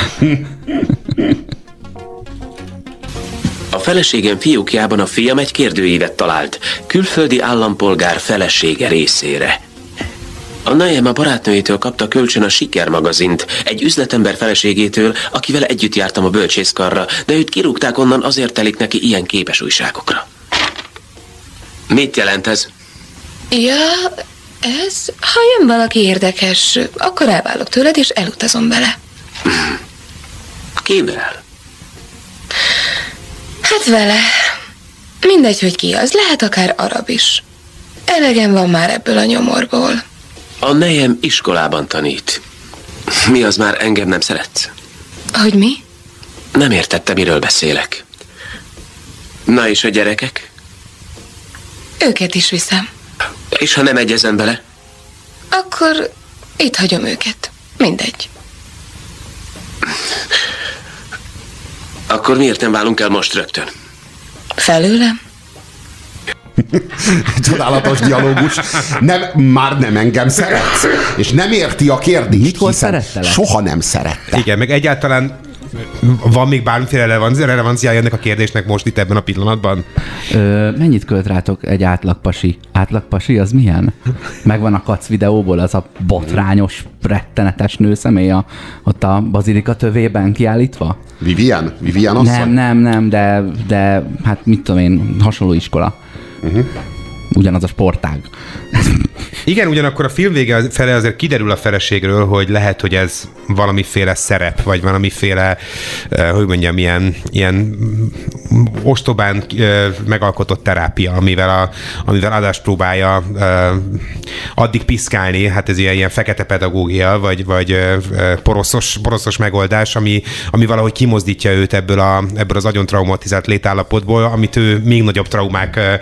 A feleségem fiúkjában a fiam egy kérdőívet talált, külföldi állampolgár felesége részére. A nejem a barátnőjétől kapta kölcsön a Siker magazint, egy üzletember feleségétől, akivel együtt jártam a bölcsészkarra, de őt kirúgták onnan, azért telik neki ilyen képes újságokra. Mit jelent ez? Ja, ez, ha jön valaki érdekes, akkor elválok tőled, és elutazom vele. Kivel? Hát vele. Mindegy, hogy ki az, lehet akár arab is. Elegem van már ebből a nyomorból. A nejem iskolában tanít. Mi az már, engem nem szeretsz? Hogy mi? Nem értettem, miről beszélek. Na és a gyerekek? Őket is viszem. És ha nem egyezem bele? Akkor itt hagyom őket. Mindegy. Akkor miért nem válunk el most rögtön? Felőlem? Csodálatos dialógus. Már nem engem szeretsz. És nem érti a kérdést. Mikor szerettelek? Soha nem szerette. Igen, meg egyáltalán van még bármiféle relevanciája ennek a kérdésnek most itt ebben a pillanatban? Mennyit költ rátok egy átlagpasi? Átlagpasi az milyen? Megvan a Kac videóból az a botrányos, rettenetes nőszemély ott a bazilika tövében kiállítva? Vivian asszony? Nem, de hát mit tudom én, hasonló iskola. Ugyanaz a sportág. Igen, ugyanakkor a film vége fele azért kiderül a feleségről, hogy lehet, hogy ez valamiféle szerep, vagy valamiféle, hogy mondjam, ilyen ostobán megalkotott terápia, amivel Adás próbálja addig piszkálni, hát ez ilyen fekete pedagógia, vagy poroszos megoldás, ami valahogy kimozdítja őt ebből az agyon traumatizált létállapotból, amit ő még nagyobb traumákkal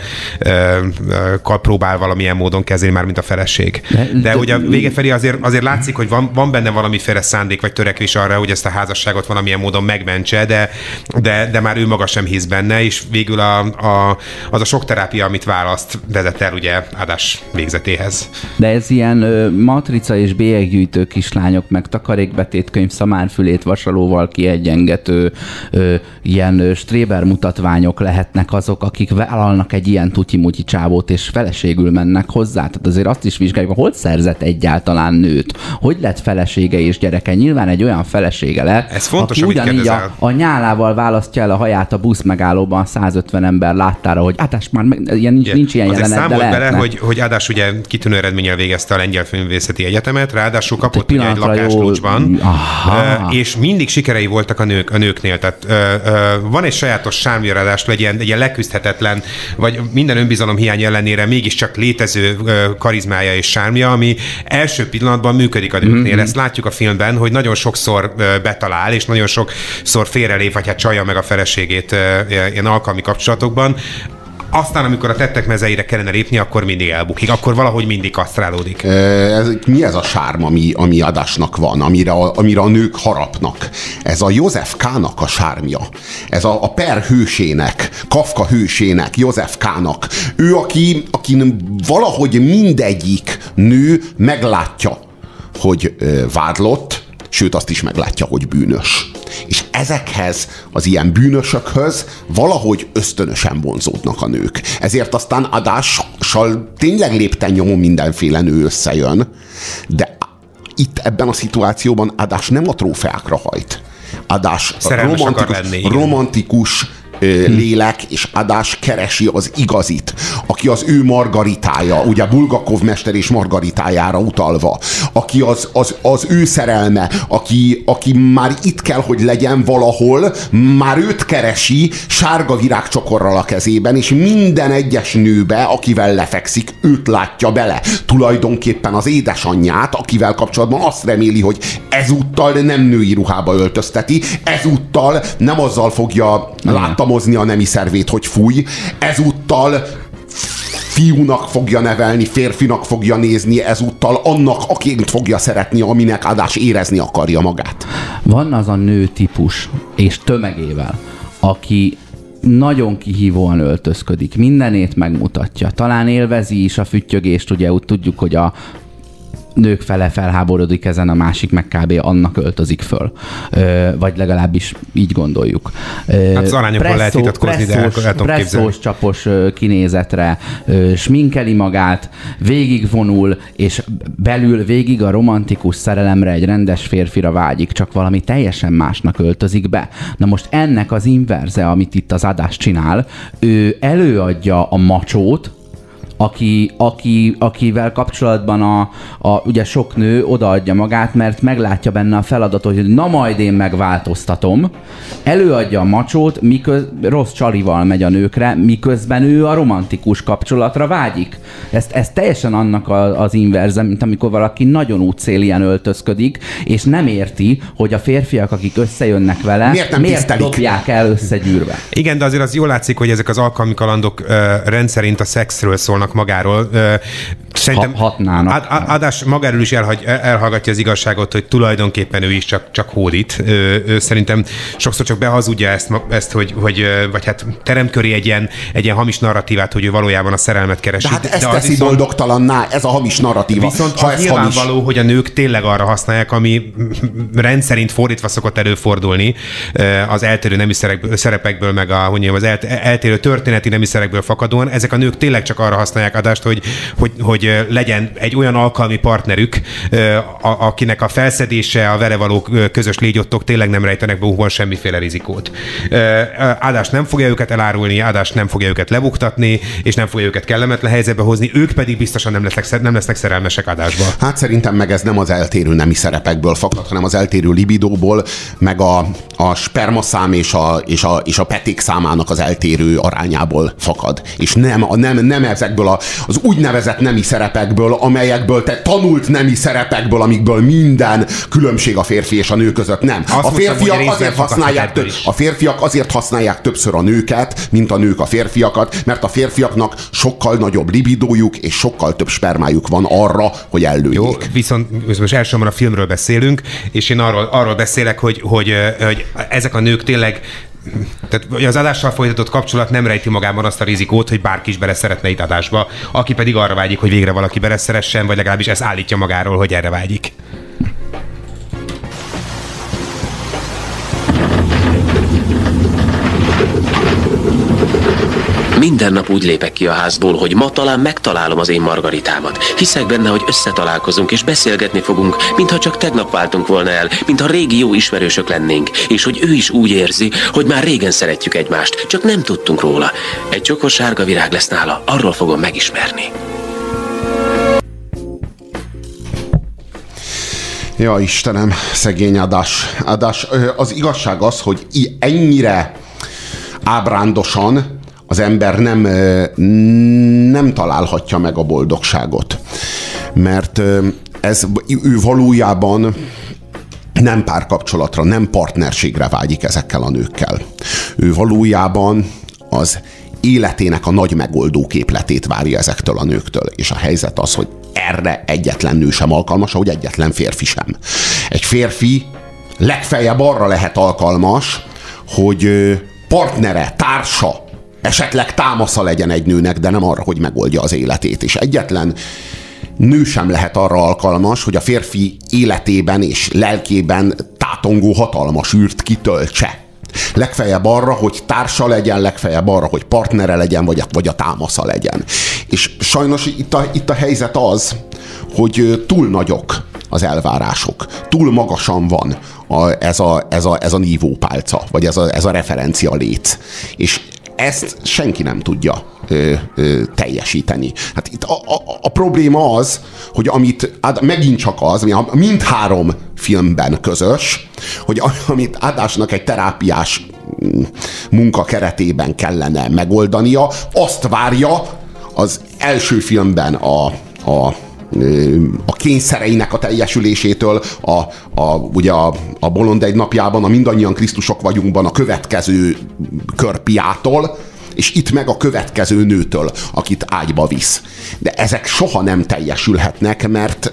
próbál valamilyen módon kezelni, már mint a feleség. De ugye a vége felé azért látszik, hogy van benne valamiféle szándék vagy törekvés arra, hogy ezt a házasságot valamilyen módon megmentse, de már ő maga sem hisz benne, és végül az a sok terápia, amit választ, vezet el ugye Adás végzetéhez. De ez ilyen matrica és bélyeggyűjtő kislányok, meg takarékbetétkönyv szamárfülét vasalóval kiegyengető ilyen stréber mutatványok lehetnek azok, akik vállalnak egy ilyen tutyi-mutyi csávót, és feleségül mennek hozzá. Tehát azért azt is vizsgáljuk, hogy szerzett egyáltalán nőt. Hogy lett felesége és gyereke? Nyilván egy olyan felesége lett, ez fontos, aki ugyanígy a nyálával választja el a haját a busz megállóban 150 ember láttára, hogy Adás már nincs ilyen jelenet, de lehetne. Bele, hogy Adás ugye kitűnő eredménnyel végezte a Lengyel Filmművészeti Egyetemet, ráadásul kapott ugye egy lakást Lócsban, és mindig sikerei voltak a nőknél. Tehát van egy sajátos sármja, ráadásul egy ilyen leküzdhetetlen, vagy minden önbizalom hiány ellenére mégiscsak létező karizmája és sármja, ami első pillanatban működik a nőknél. Ezt látjuk a filmben, hogy nagyon sokszor betalál, és nagyon sokszor félrelép, vagy hát csalja meg a feleségét ilyen alkalmi kapcsolatokban. Aztán, amikor a tettek mezeire kellene lépni, akkor mindig elbukik, akkor valahogy mindig kasztrálódik. Mi ez a sárm, ami Adásnak van, amire a nők harapnak? Ez a József K-nak a sármja. Ez a Per hősének, Kafka hősének, József K-nak. Ő, aki valahogy mindegyik nő meglátja, hogy vádlott, sőt azt is meglátja, hogy bűnös. És ezekhez, az ilyen bűnösökhöz valahogy ösztönösen vonzódnak a nők. Ezért aztán Adással tényleg lépten nyomon mindenféle nő összejön, de itt ebben a szituációban Adás nem a trófeákra hajt. Adás romantikus lélek, és Adás keresi az igazit, aki az ő Margaritája, ugye Bulgakov mester és Margaritájára utalva, aki az ő szerelme, aki már itt kell, hogy legyen valahol, már őt keresi sárga virágcsokorral a kezében, és minden egyes nőbe, akivel lefekszik, őt látja bele. Tulajdonképpen az édesanyját, akivel kapcsolatban azt reméli, hogy ezúttal nem női ruhába öltözteti, ezúttal nem azzal fogja láttamozni a nemi szervét, hogy fúj, ezúttal fiúnak fogja nevelni, férfinak fogja nézni, ezúttal annak, aként fogja szeretni, aminek Adás érezni akarja magát. Van az a nő típus, és tömegével, aki nagyon kihívóan öltözködik, mindenét megmutatja, talán élvezi is a füttyögést, ugye úgy tudjuk, hogy a nők fele felháborodik ezen, a másik meg kb. Annak öltözik föl. Vagy legalábbis így gondoljuk. Hát az arányokról lehet vitatkozni, de el tudom képzelni. Presszós, csapos kinézetre sminkeli magát, végigvonul, és belül végig a romantikus szerelemre, egy rendes férfira vágyik, csak valami teljesen másnak öltözik be. Na most ennek az inverze, amit itt az Adás csinál, ő előadja a macsót, akivel kapcsolatban ugye sok nő odaadja magát, mert meglátja benne a feladatot, hogy na majd én megváltoztatom. Előadja a macsót, rossz csalival megy a nőkre, miközben ő a romantikus kapcsolatra vágyik. Ez teljesen annak az inverze, mint amikor valaki nagyon útszélien öltözködik, és nem érti, hogy a férfiak, akik összejönnek vele, miért dobják el összegyűrve. Igen, de azért az jól látszik, hogy ezek az alkalmi kalandok rendszerint a szexről szólnak, tudnak magáról. Szerintem Adás magáról is elhallgatja az igazságot, hogy tulajdonképpen ő is csak hódít. Szerintem sokszor csak behazudja ezt vagy hát teremt köré egy ilyen hamis narratívát, hogy ő valójában a szerelmet keresi. De hát ezt teszi boldogtalanná, ez a hamis narratíva. Viszont az nyilvánvaló, hogy a nők tényleg arra használják, ami rendszerint fordítva szokott előfordulni az eltérő nemű szerepekből, meg az eltérő történeti nemű szerepekből fakadóan. Ezek a nők tényleg csak arra használják Adást, hogy legyen egy olyan alkalmi partnerük, akinek a felszedése, a vele való közös légyottok tényleg nem rejtenek magukban semmiféle rizikót. Adást nem fogja őket elárulni, Adást nem fogja őket lebuktatni, és nem fogja őket kellemetlen helyzetbe hozni, ők pedig biztosan nem lesznek szerelmesek Adásba. Hát szerintem meg ez nem az eltérő nemi szerepekből fakad, hanem az eltérő libidóból, meg a spermaszám és a peték számának az eltérő arányából fakad. És nem ezekből az úgynevezett nemi szerepekből, amelyekből te tanult nemi szerepekből, amikből minden különbség a férfi és a nő között. Nem. A férfiak azért használják többször a nőket, mint a nők a férfiakat, mert a férfiaknak sokkal nagyobb libidójuk és sokkal több spermájuk van arra, hogy ellőjék. Jó, viszont most elsősorban a filmről beszélünk, és én arról beszélek, hogy ezek a nők tényleg, tehát az Adással folytatott kapcsolat nem rejti magában azt a rizikót, hogy bárki is beleszeretne itt Adásba, aki pedig arra vágyik, hogy végre valaki beleszeressen, vagy legalábbis ezt állítja magáról, hogy erre vágyik. Minden nap úgy lépek ki a házból, hogy ma talán megtalálom az én Margaritámat. Hiszek benne, hogy összetalálkozunk és beszélgetni fogunk, mintha csak tegnap váltunk volna el, mintha régi jó ismerősök lennénk, és hogy ő is úgy érzi, hogy már régen szeretjük egymást, csak nem tudtunk róla. Egy csokor sárga virág lesz nála, arról fogom megismerni. Ja, Istenem, szegény Adás. Az igazság az, hogy ennyire ábrándosan az ember nem találhatja meg a boldogságot. Mert ő valójában nem párkapcsolatra, nem partnerségre vágyik ezekkel a nőkkel. Ő valójában az életének a nagy megoldó képletét várja ezektől a nőktől. És a helyzet az, hogy erre egyetlen nő sem alkalmas, ahogy egyetlen férfi sem. Egy férfi legfeljebb arra lehet alkalmas, hogy partnere, társa, esetleg támasza legyen egy nőnek, de nem arra, hogy megoldja az életét. És egyetlen nő sem lehet arra alkalmas, hogy a férfi életében és lelkében tátongó hatalmas űrt kitöltse. Legfeljebb arra, hogy társa legyen, legfeljebb arra, hogy partnere legyen, vagy a támasza legyen. És sajnos itt a helyzet az, hogy túl nagyok az elvárások. Túl magasan van ez a nívópálca, vagy ez a referencia léc. És ezt senki nem tudja teljesíteni. Hát itt a probléma az, hogy megint csak az, ami mindhárom filmben közös, hogy amit Adásnak egy terápiás munka keretében kellene megoldania, azt várja az első filmben a kényszereinek a teljesülésétől, ugye a Bolond egy napjában, a Mindannyian Krisztusok vagyunkban a következő körpiától, és itt meg a következő nőtől, akit ágyba visz. De ezek soha nem teljesülhetnek,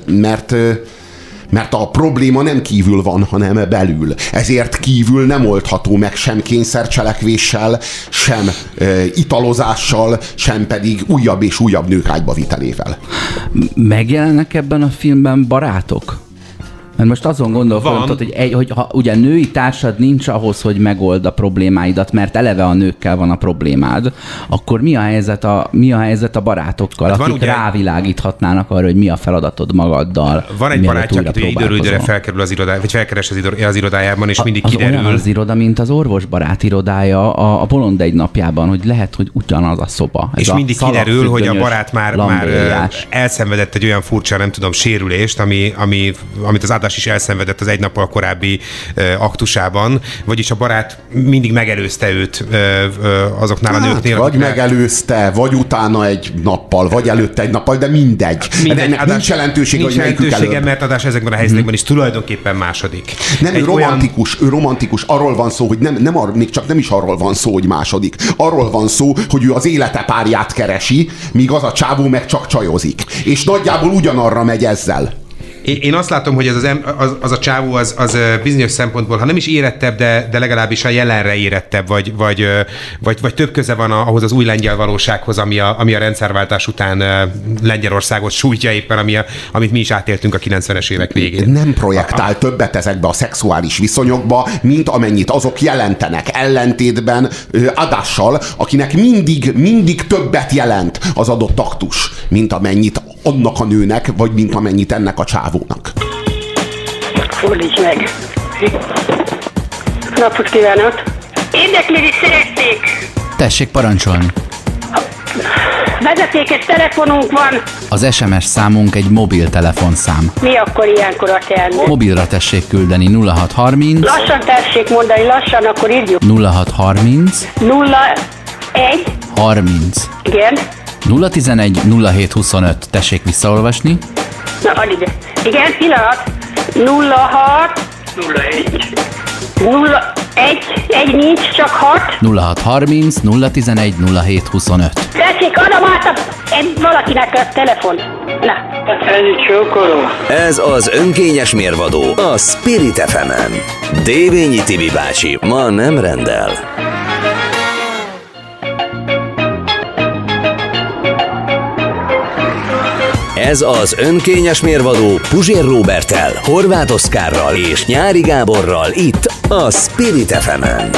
mert a probléma nem kívül van, hanem belül. Ezért kívül nem oldható meg sem kényszercselekvéssel, sem italozással, sem pedig újabb és újabb nők ágyba vitelével. Megjelennek ebben a filmben barátok? Mert most azon gondolkodom, hogy ha ugye női társad nincs ahhoz, hogy megold a problémáidat, mert eleve a nőkkel van a problémád, akkor mi a helyzet a barátokkal, hát akik ugye rávilágíthatnának arra, hogy mi a feladatod magaddal? Van egy barátja, akit időről időre felkerül az irodájában, vagy felkeres az irodájában, és mindig kiderül. Olyan az iroda, mint az orvosbarát irodája a Bolond egy napjában, hogy lehet, hogy ugyanaz a szoba. És mindig kiderül, hogy a barát már elszenvedett egy olyan furcsa, nem tudom, sérülést, amit az Adás Adás is elszenvedett az egy nappal korábbi aktusában, vagyis a barát mindig megelőzte őt azoknál a nőknél. Vagy megelőzte, vagy utána egy nappal, vagy előtte egy nappal, de mindegy. Ennek nincs jelentősége, hogy melyikük előbb. Mert Adás ezekben a helyzetekben is tulajdonképpen második. Nem, ő romantikus, arról van szó, hogy még csak nem is arról van szó, hogy második. Arról van szó, hogy ő az élete párját keresi, míg az a csávó meg csak csajozik. És nagyjából ugyanarra megy ezzel. Én azt látom, hogy ez az a csávó az bizonyos szempontból, ha nem is érettebb, de legalábbis a jelenre érettebb, vagy több köze van ahhoz az új lengyel valósághoz, ami a rendszerváltás után Lengyelországot sújtja éppen, amit mi is átéltünk a 90-es évek végén. Nem projektál többet ezekbe a szexuális viszonyokba, mint amennyit azok jelentenek, ellentétben Adással, akinek mindig többet jelent az adott aktus, mint amennyit annak a nőnek, vagy mint amennyit ennek a csávónak. Fordíts meg! Napot kívánok! Érdeklődni szeretnék! Tessék parancsolni! Vezetékes telefonunk van. Az SMS számunk egy mobiltelefonszám. Mi akkor ilyenkor a termék? Mobilra tessék küldeni 0630. Lassan tessék mondani, lassan, akkor írjuk. 0630. 01. 30. Igen. 011 07 25. Tessék visszaolvasni. Na, add ide. Igen, pillanat. 06. 01. 01 nincs, csak 6. 0630 011 07 25. Tessék, adom át valakinek a telefon. Na. Ez csókoló. Ez az önkényes mérvadó a Spirit FM-en. Dévényi Tibi bácsi ma nem rendel. Ez az önkényes mérvadó Puzsér Róberttel, Horváth Oszkárral és Nyári Gáborral itt a Spirit FM-en.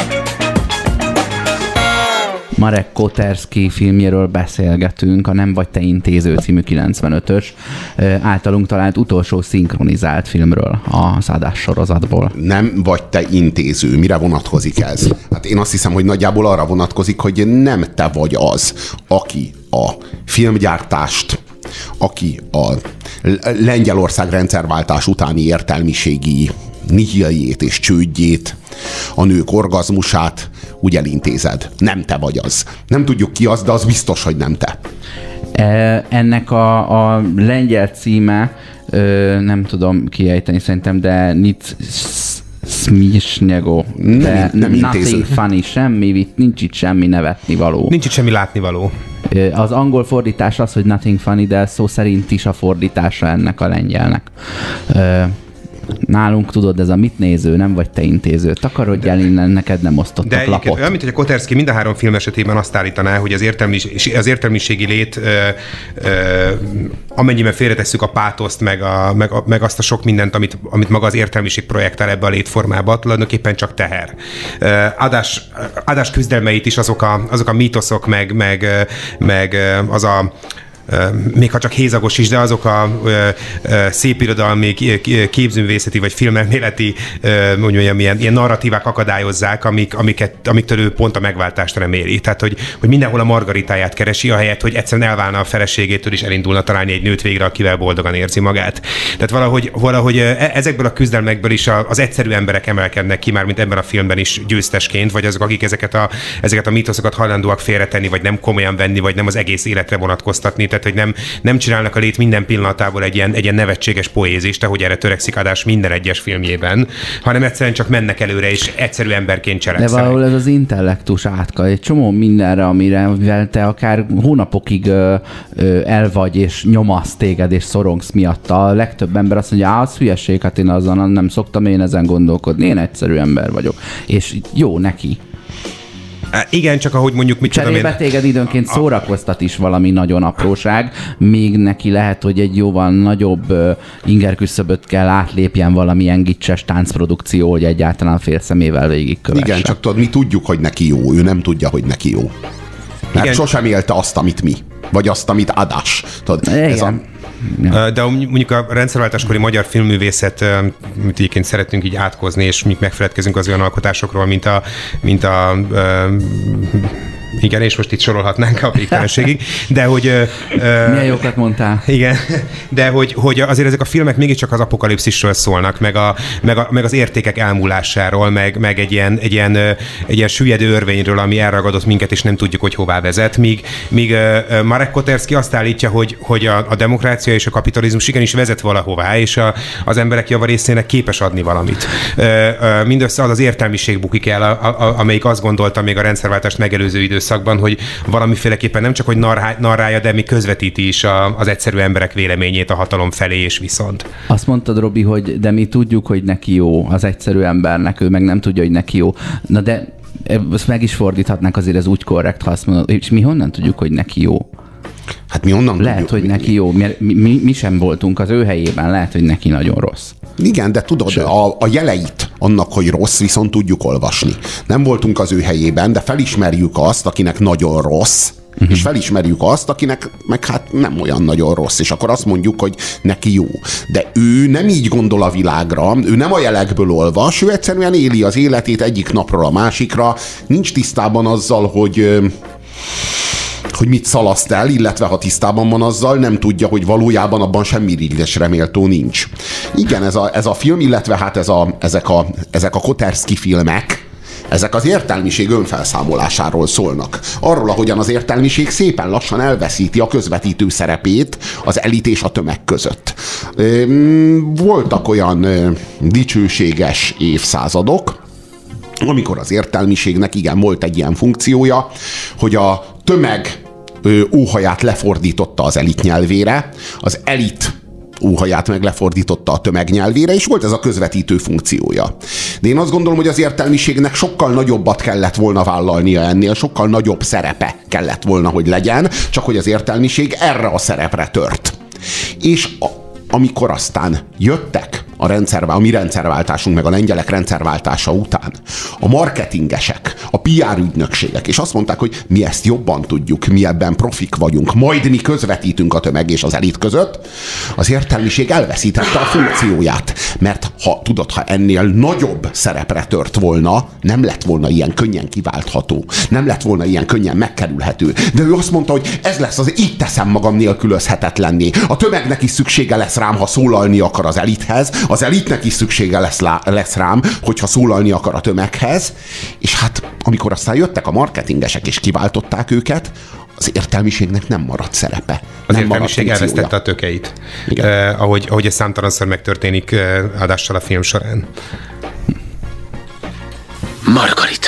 Marek Koterski filmjéről beszélgetünk, a Nem vagy te intéző című 95-ös általunk talált utolsó szinkronizált filmről az Adás sorozatból. Nem vagy te intéző. Mire vonatkozik ez? Hát én azt hiszem, hogy nagyjából arra vonatkozik, hogy nem te vagy az, aki a filmgyártást, aki a Lengyelország rendszerváltás utáni értelmiségi nihiljét és csődjét, a nők orgazmusát úgy elintézed. Nem te vagy az. Nem tudjuk ki az, de az biztos, hogy nem te. Ennek a lengyel címe, nem tudom kiejteni szerintem, de Smisnyego. Nem nothing funny, nincs itt semmi nevetni való. Nincs itt semmi látni való. Az angol fordítás az, hogy nothing funny, de szó szerint is a fordítása ennek a lengyelnek. Nálunk tudod, ez a mit néző, nem vagy te intéző. Takarodjál innen, neked nem osztottak lapot. Olyan, mint hogy a Koterski mind a három film esetében azt állítaná, hogy az értelmiségi lét, amennyiben félretesszük a pátoszt, meg azt a sok mindent, amit maga az értelmiség projektál ebbe a létformába, tulajdonképpen csak teher. Adás küzdelmeit is azok a mítoszok, meg az a még ha csak hézagos is, de azok a szépirodalmi, képzőművészeti vagy filmelméleti mondjam, ilyen narratívák akadályozzák, amiktől ő pont a megváltást reméli. Tehát, hogy mindenhol a margaritáját keresi, ahelyett, hogy egyszerűen elválna a feleségétől és elindulna találni egy nőt végre, akivel boldogan érzi magát. Tehát valahogy ezekből a küzdelmekből is az egyszerű emberek emelkednek ki, már mint ebben a filmben is győztesként, vagy azok, akik ezeket a mítoszokat hajlandóak félretenni, vagy nem komolyan venni, vagy nem az egész életre vonatkoztatni. Tehát, hogy nem csinálnak a lét minden pillanatából egy ilyen nevetséges poézist, ahogy erre törekszik Adás minden egyes filmjében, hanem egyszerűen csak mennek előre, és egyszerű emberként cselekszenek. De valahol ez az intellektus átka, egy csomó mindenre, amire te akár hónapokig el vagy, és nyomasz téged, és szorongsz miatta. A legtöbb ember azt mondja, az hülyeség, hát én azon nem szoktam én ezen gondolkodni, én egyszerű ember vagyok. És jó neki. Igen, csak ahogy mondjuk mit tudom én... Cserébe téged időnként szórakoztat is valami nagyon apróság, még neki lehet, hogy egy jóval nagyobb ingerküszöböt kell átlépjen valamilyen gicses táncprodukció, hogy egyáltalán fél szemével végigkövesse. Igen, csak tudod, mi tudjuk, hogy neki jó, ő nem tudja, hogy neki jó. Mert igen. Sosem élte azt, amit mi, vagy azt, amit Adás. Tudod, ez a... De mondjuk a rendszerváltáskori magyar filmművészet, mit egyébként szeretünk így átkozni, és mi megfeledkezünk az olyan alkotásokról, mint a Igen, és most itt sorolhatnánk a végtelenségig, de hogy... Milyen jókat mondtál. Igen, de hogy azért ezek a filmek mégiscsak az apokalipszisről szólnak, meg az értékek elmúlásáról, meg egy ilyen süllyedő örvényről, ami elragadott minket, és nem tudjuk, hogy hová vezet, míg Marek Koterski azt állítja, hogy a demokrácia és a kapitalizmus igenis vezet valahová, és az emberek javarészének képes adni valamit. Mindössze az értelmiség bukik el, amelyik azt gondolta még a rendszerváltást megelőző időszakban, hogy valamiféleképpen nem csak, hogy narrálja, de még közvetíti is az egyszerű emberek véleményét a hatalom felé, és viszont. Azt mondtad, Robi, hogy de mi tudjuk, hogy neki jó az egyszerű embernek, ő meg nem tudja, hogy neki jó. Na de ezt meg is fordíthatnánk, azért ez úgy korrekt, ha azt mondod, és mi honnan tudjuk, hogy neki jó? Hát mi onnan lehet, hogy neki jó, mert mi sem voltunk az ő helyében, lehet, hogy neki nagyon rossz. Igen, de tudod, a jeleit annak, hogy rossz, viszont tudjuk olvasni. Nem voltunk az ő helyében, de felismerjük azt, akinek nagyon rossz, és felismerjük azt, akinek meg hát nem olyan nagyon rossz, és akkor azt mondjuk, hogy neki jó. De ő nem így gondol a világra, ő nem a jelekből olvas, ő egyszerűen éli az életét egyik napról a másikra, nincs tisztában azzal, hogy mit szalaszt el, illetve ha tisztában van azzal, nem tudja, hogy valójában abban semmi irigyesre méltó nincs. Igen, ez a film, illetve hát ezek a Koterski filmek, ezek az értelmiség önfelszámolásáról szólnak. Arról, ahogyan az értelmiség szépen lassan elveszíti a közvetítő szerepét az elit és a tömeg között. Voltak olyan dicsőséges évszázadok, amikor az értelmiségnek igen volt egy ilyen funkciója, hogy a tömeg óhaját lefordította az elit nyelvére, az elit óhaját meg lefordította a tömeg nyelvére, és volt ez a közvetítő funkciója. De én azt gondolom, hogy az értelmiségnek sokkal nagyobbat kellett volna vállalnia ennél, sokkal nagyobb szerepe kellett volna, hogy legyen, csak hogy az értelmiség erre a szerepre tört. És amikor aztán jöttek a mi rendszerváltásunk, meg a lengyelek rendszerváltása után a marketingesek, a PR ügynökségek, és azt mondták, hogy mi ezt jobban tudjuk, mi ebben profik vagyunk, majd mi közvetítünk a tömeg és az elit között, az értelmiség elveszítette a funkcióját. Mert ha ennél nagyobb szerepre tört volna, nem lett volna ilyen könnyen kiváltható, nem lett volna ilyen könnyen megkerülhető. De ő azt mondta, hogy ez lesz az, így teszem magam nélkülözhetetlenné. A tömegnek is szüksége lesz rám, ha szólalni akar az elithez, az elitnek is szüksége lesz rám, hogyha szólalni akar a tömeghez, és hát amikor aztán jöttek a marketingesek és kiváltották őket, az értelmiségnek nem maradt szerepe. Az értelmiség elvesztette a tökeit. Ahogy ez számtalanszor megtörténik adással a film során. Margarita.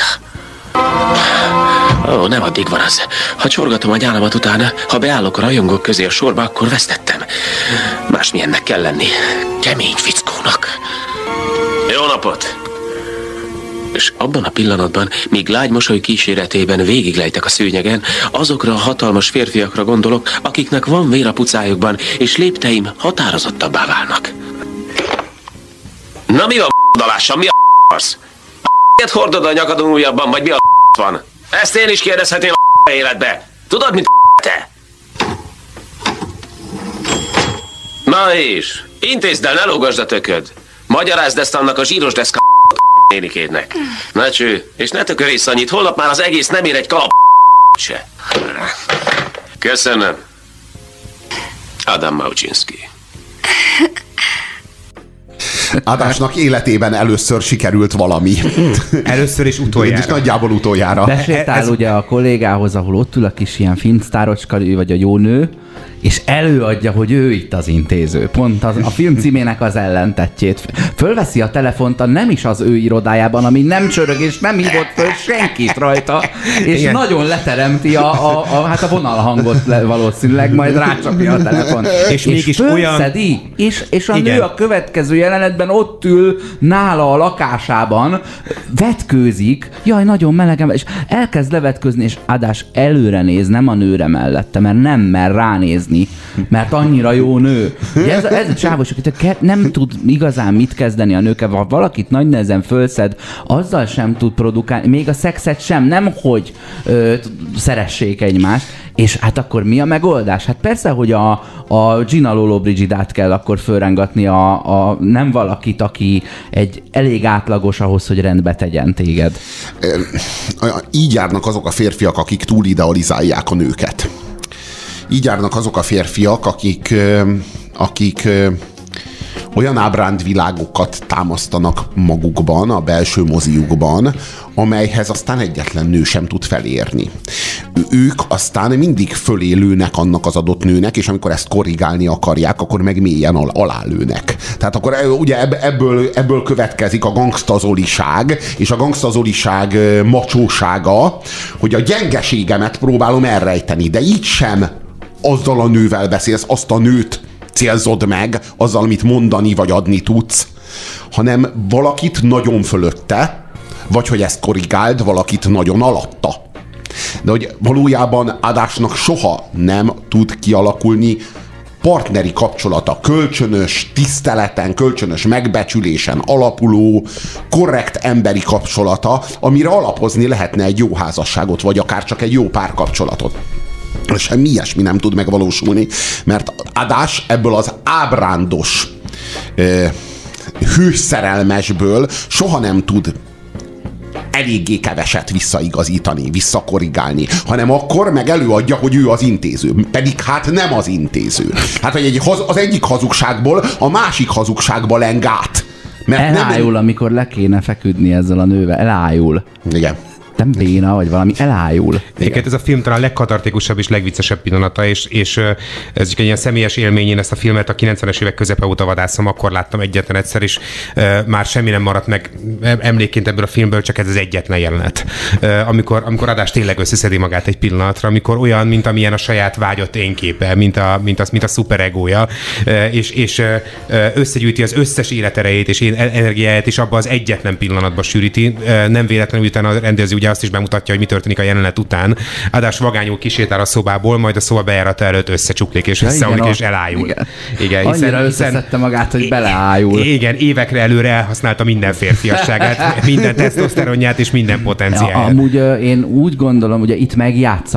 Ó, nem addig van az. Ha csorgatom a nyálamat utána, ha beállok a rajongók közé a sorba, akkor vesztettem. Másmilyennek kell lenni. Kemény fickónak. Jó napot! És abban a pillanatban, míg lágy mosoly kíséretében végiglejtek a szőnyegen, azokra a hatalmas férfiakra gondolok, akiknek van vér a pucájukban, és lépteim határozottabbá válnak. Na mi a dalássam, mi a az? A hordod a nyakadon újabban, vagy mi a van? Ezt én is kérdezhetném a életbe. Tudod, mint te? Na és, intézd el, ne lógasd a tököd. Magyarázd ezt annak a zsíros deszka nénikédnek. Na cső, és ne tökörész annyit, holnap már az egész nem ér egy kalap se. Köszönöm. Adam Małczyński. Adásnak életében először sikerült valami. Először és utoljára. És nagyjából utoljára. Besétál ugye a kollégához, ahol ott ül a kis ilyen filmsztárocska, ő vagy a jó nő, és előadja, hogy ő itt az intéző. Pont a film címének az ellentettjét. Fölveszi a telefont nem is az ő irodájában, ami nem csörög, és nem hívott föl senkit rajta, és igen, nagyon leteremti a vonalhangot valószínűleg, majd rácsapja a telefon. És mégis fölszedi, olyan... és a igen, nő a következő jelenetben ott ül nála a lakásában, vetkőzik, jaj, nagyon melegem, és elkezd levetkőzni, és Adás előre néz, nem a nőre mellette, mert nem mer ránézni, mert annyira jó nő. Ez a csávos, akit nem tud igazán mit kezdeni a nőkkel, ha valakit nagy nehezen fölszed, azzal sem tud produkálni, még a szexet sem, nemhogy szeressék egymást, És hát akkor mi a megoldás? Hát persze, hogy a Gina Lollobrigidát kell akkor fölrengatni a nem valakit, aki egy elég átlagos ahhoz, hogy rendbe tegyen téged. Így járnak azok a férfiak, akik túl idealizálják a nőket. Így járnak azok a férfiak, akik olyan ábrándvilágokat támasztanak magukban, a belső moziukban, amelyhez aztán egyetlen nő sem tud felérni. Ők aztán mindig fölélőnek annak az adott nőnek, és amikor ezt korrigálni akarják, akkor meg mélyen alálőnek. Tehát akkor ugye ebből következik a gangstazoliság, és a gangstazoliság macsósága, hogy a gyengeségemet próbálom elrejteni, de így sem azzal a nővel beszélsz, azt a nőt célzod meg, azzal, amit mondani vagy adni tudsz, hanem valakit nagyon fölötte, vagy hogy ezt korrigáld, valakit nagyon alatta. De hogy valójában Adásnak soha nem tud kialakulni partneri kapcsolata, kölcsönös tiszteleten, kölcsönös megbecsülésen alapuló, korrekt emberi kapcsolata, amire alapozni lehetne egy jó házasságot, vagy akár csak egy jó párkapcsolatot. Semmi ilyesmi nem tud megvalósulni, mert Adás ebből az ábrándos hőszerelmesből soha nem tud eléggé keveset visszaigazítani, visszakorrigálni, hanem akkor meg előadja, hogy ő az intéző. Pedig hát nem az intéző. Hát, hogy az egyik hazugságból a másik hazugságba leng át. Mert elájul, amikor le kéne feküdni ezzel a nővel. Elájul. Igen. Nem béna, vagy valami, elájul. Egyébként ez a film talán legkatartikusabb és legviccesebb pillanata, és ez egy ilyen személyes élmény, én ezt a filmet a 90-es évek közepe óta vadászom, akkor láttam egyetlen egyszer, és már semmi nem maradt meg emlékként ebből a filmből, csak ez az egyetlen jelenet. Amikor Adás tényleg összeszedi magát egy pillanatra, amikor olyan, mint amilyen a saját vágyott énképe, mint a szuperegója, és összegyűjti az összes életerejét és energiáját, és abba az egyetlen pillanatba sűríti. Nem véletlenül utána a rendező ugye azt is bemutatja, hogy mi történik a jelenet után. Adás vagányul kisétál a szobából, majd a szoba bejárata előtt összecsuklik, és összeomlik, és elájul. Igen, annyira összeszedte magát, hogy beleájul. Igen, évekre előre elhasználta minden férfiasságát, minden tesztoszteronját és minden potenciáját. Amúgy én úgy gondolom, hogy itt megjátsza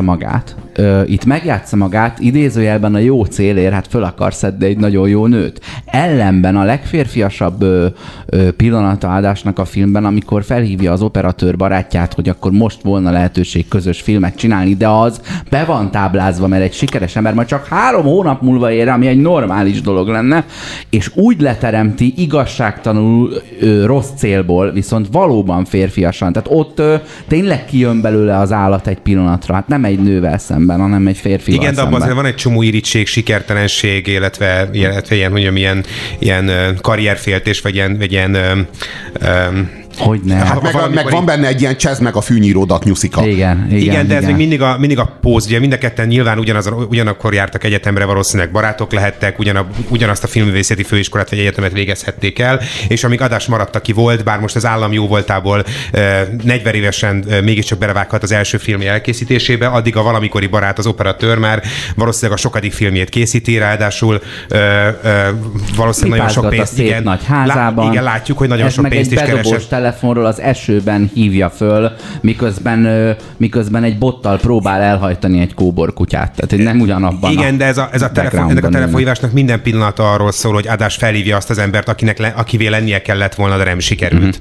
magát, idézőjelben a jó célért, hát föl akar szedni egy nagyon jó nőt. Ellenben a legférfiasabb pillanata Adásnak a filmben, amikor felhívja az operatőr barátját, hogy akkor most volna lehetőség közös filmet csinálni, de az be van táblázva, mert egy sikeres ember majd csak 3 hónap múlva ér, ami egy normális dolog lenne, és úgy leteremti igazságtalanul rossz célból, viszont valóban férfiasan. Tehát ott tényleg kijön belőle az állat egy pillanatra. Hát nem egy nővel szemben, hanem egy férfival szemben. Igen, de abban azért van egy csomó irigység, sikertelenség, illetve ilyen, mondjam, ilyen karrierféltés, vagy ilyen hogy nem. Hát meg van benne egy ilyen csezd meg a fűnyíródat nyuszika. Igen, de ez még mindig a póz, ugye mind a ketten nyilván ugyanakkor jártak egyetemre, valószínűleg barátok lehettek, ugyanazt a filmművészeti főiskolát vagy egyetemet végezhették el, és amíg Adás maradt, aki volt, bár most az állam jó voltából 40 évesen mégiscsak belevághat az első filmje elkészítésébe, addig a valamikori barát, az operatőr már valószínűleg a sokadik filmjét készíti, ráadásul valószínűleg nagyon sok pénzt. Igen, nagy házában. Igen, látjuk, hogy nagyon sok pénzt is keresett. Telefonról az esőben hívja föl, miközben egy bottal próbál elhajtani egy kóborkutyát. Tehát, hogy nem ugyanabban. Igen, de ennek a telefonhívásnak minden pillanata arról szól, hogy Adás felhívja azt az embert, akivé lennie kellett volna, de nem sikerült.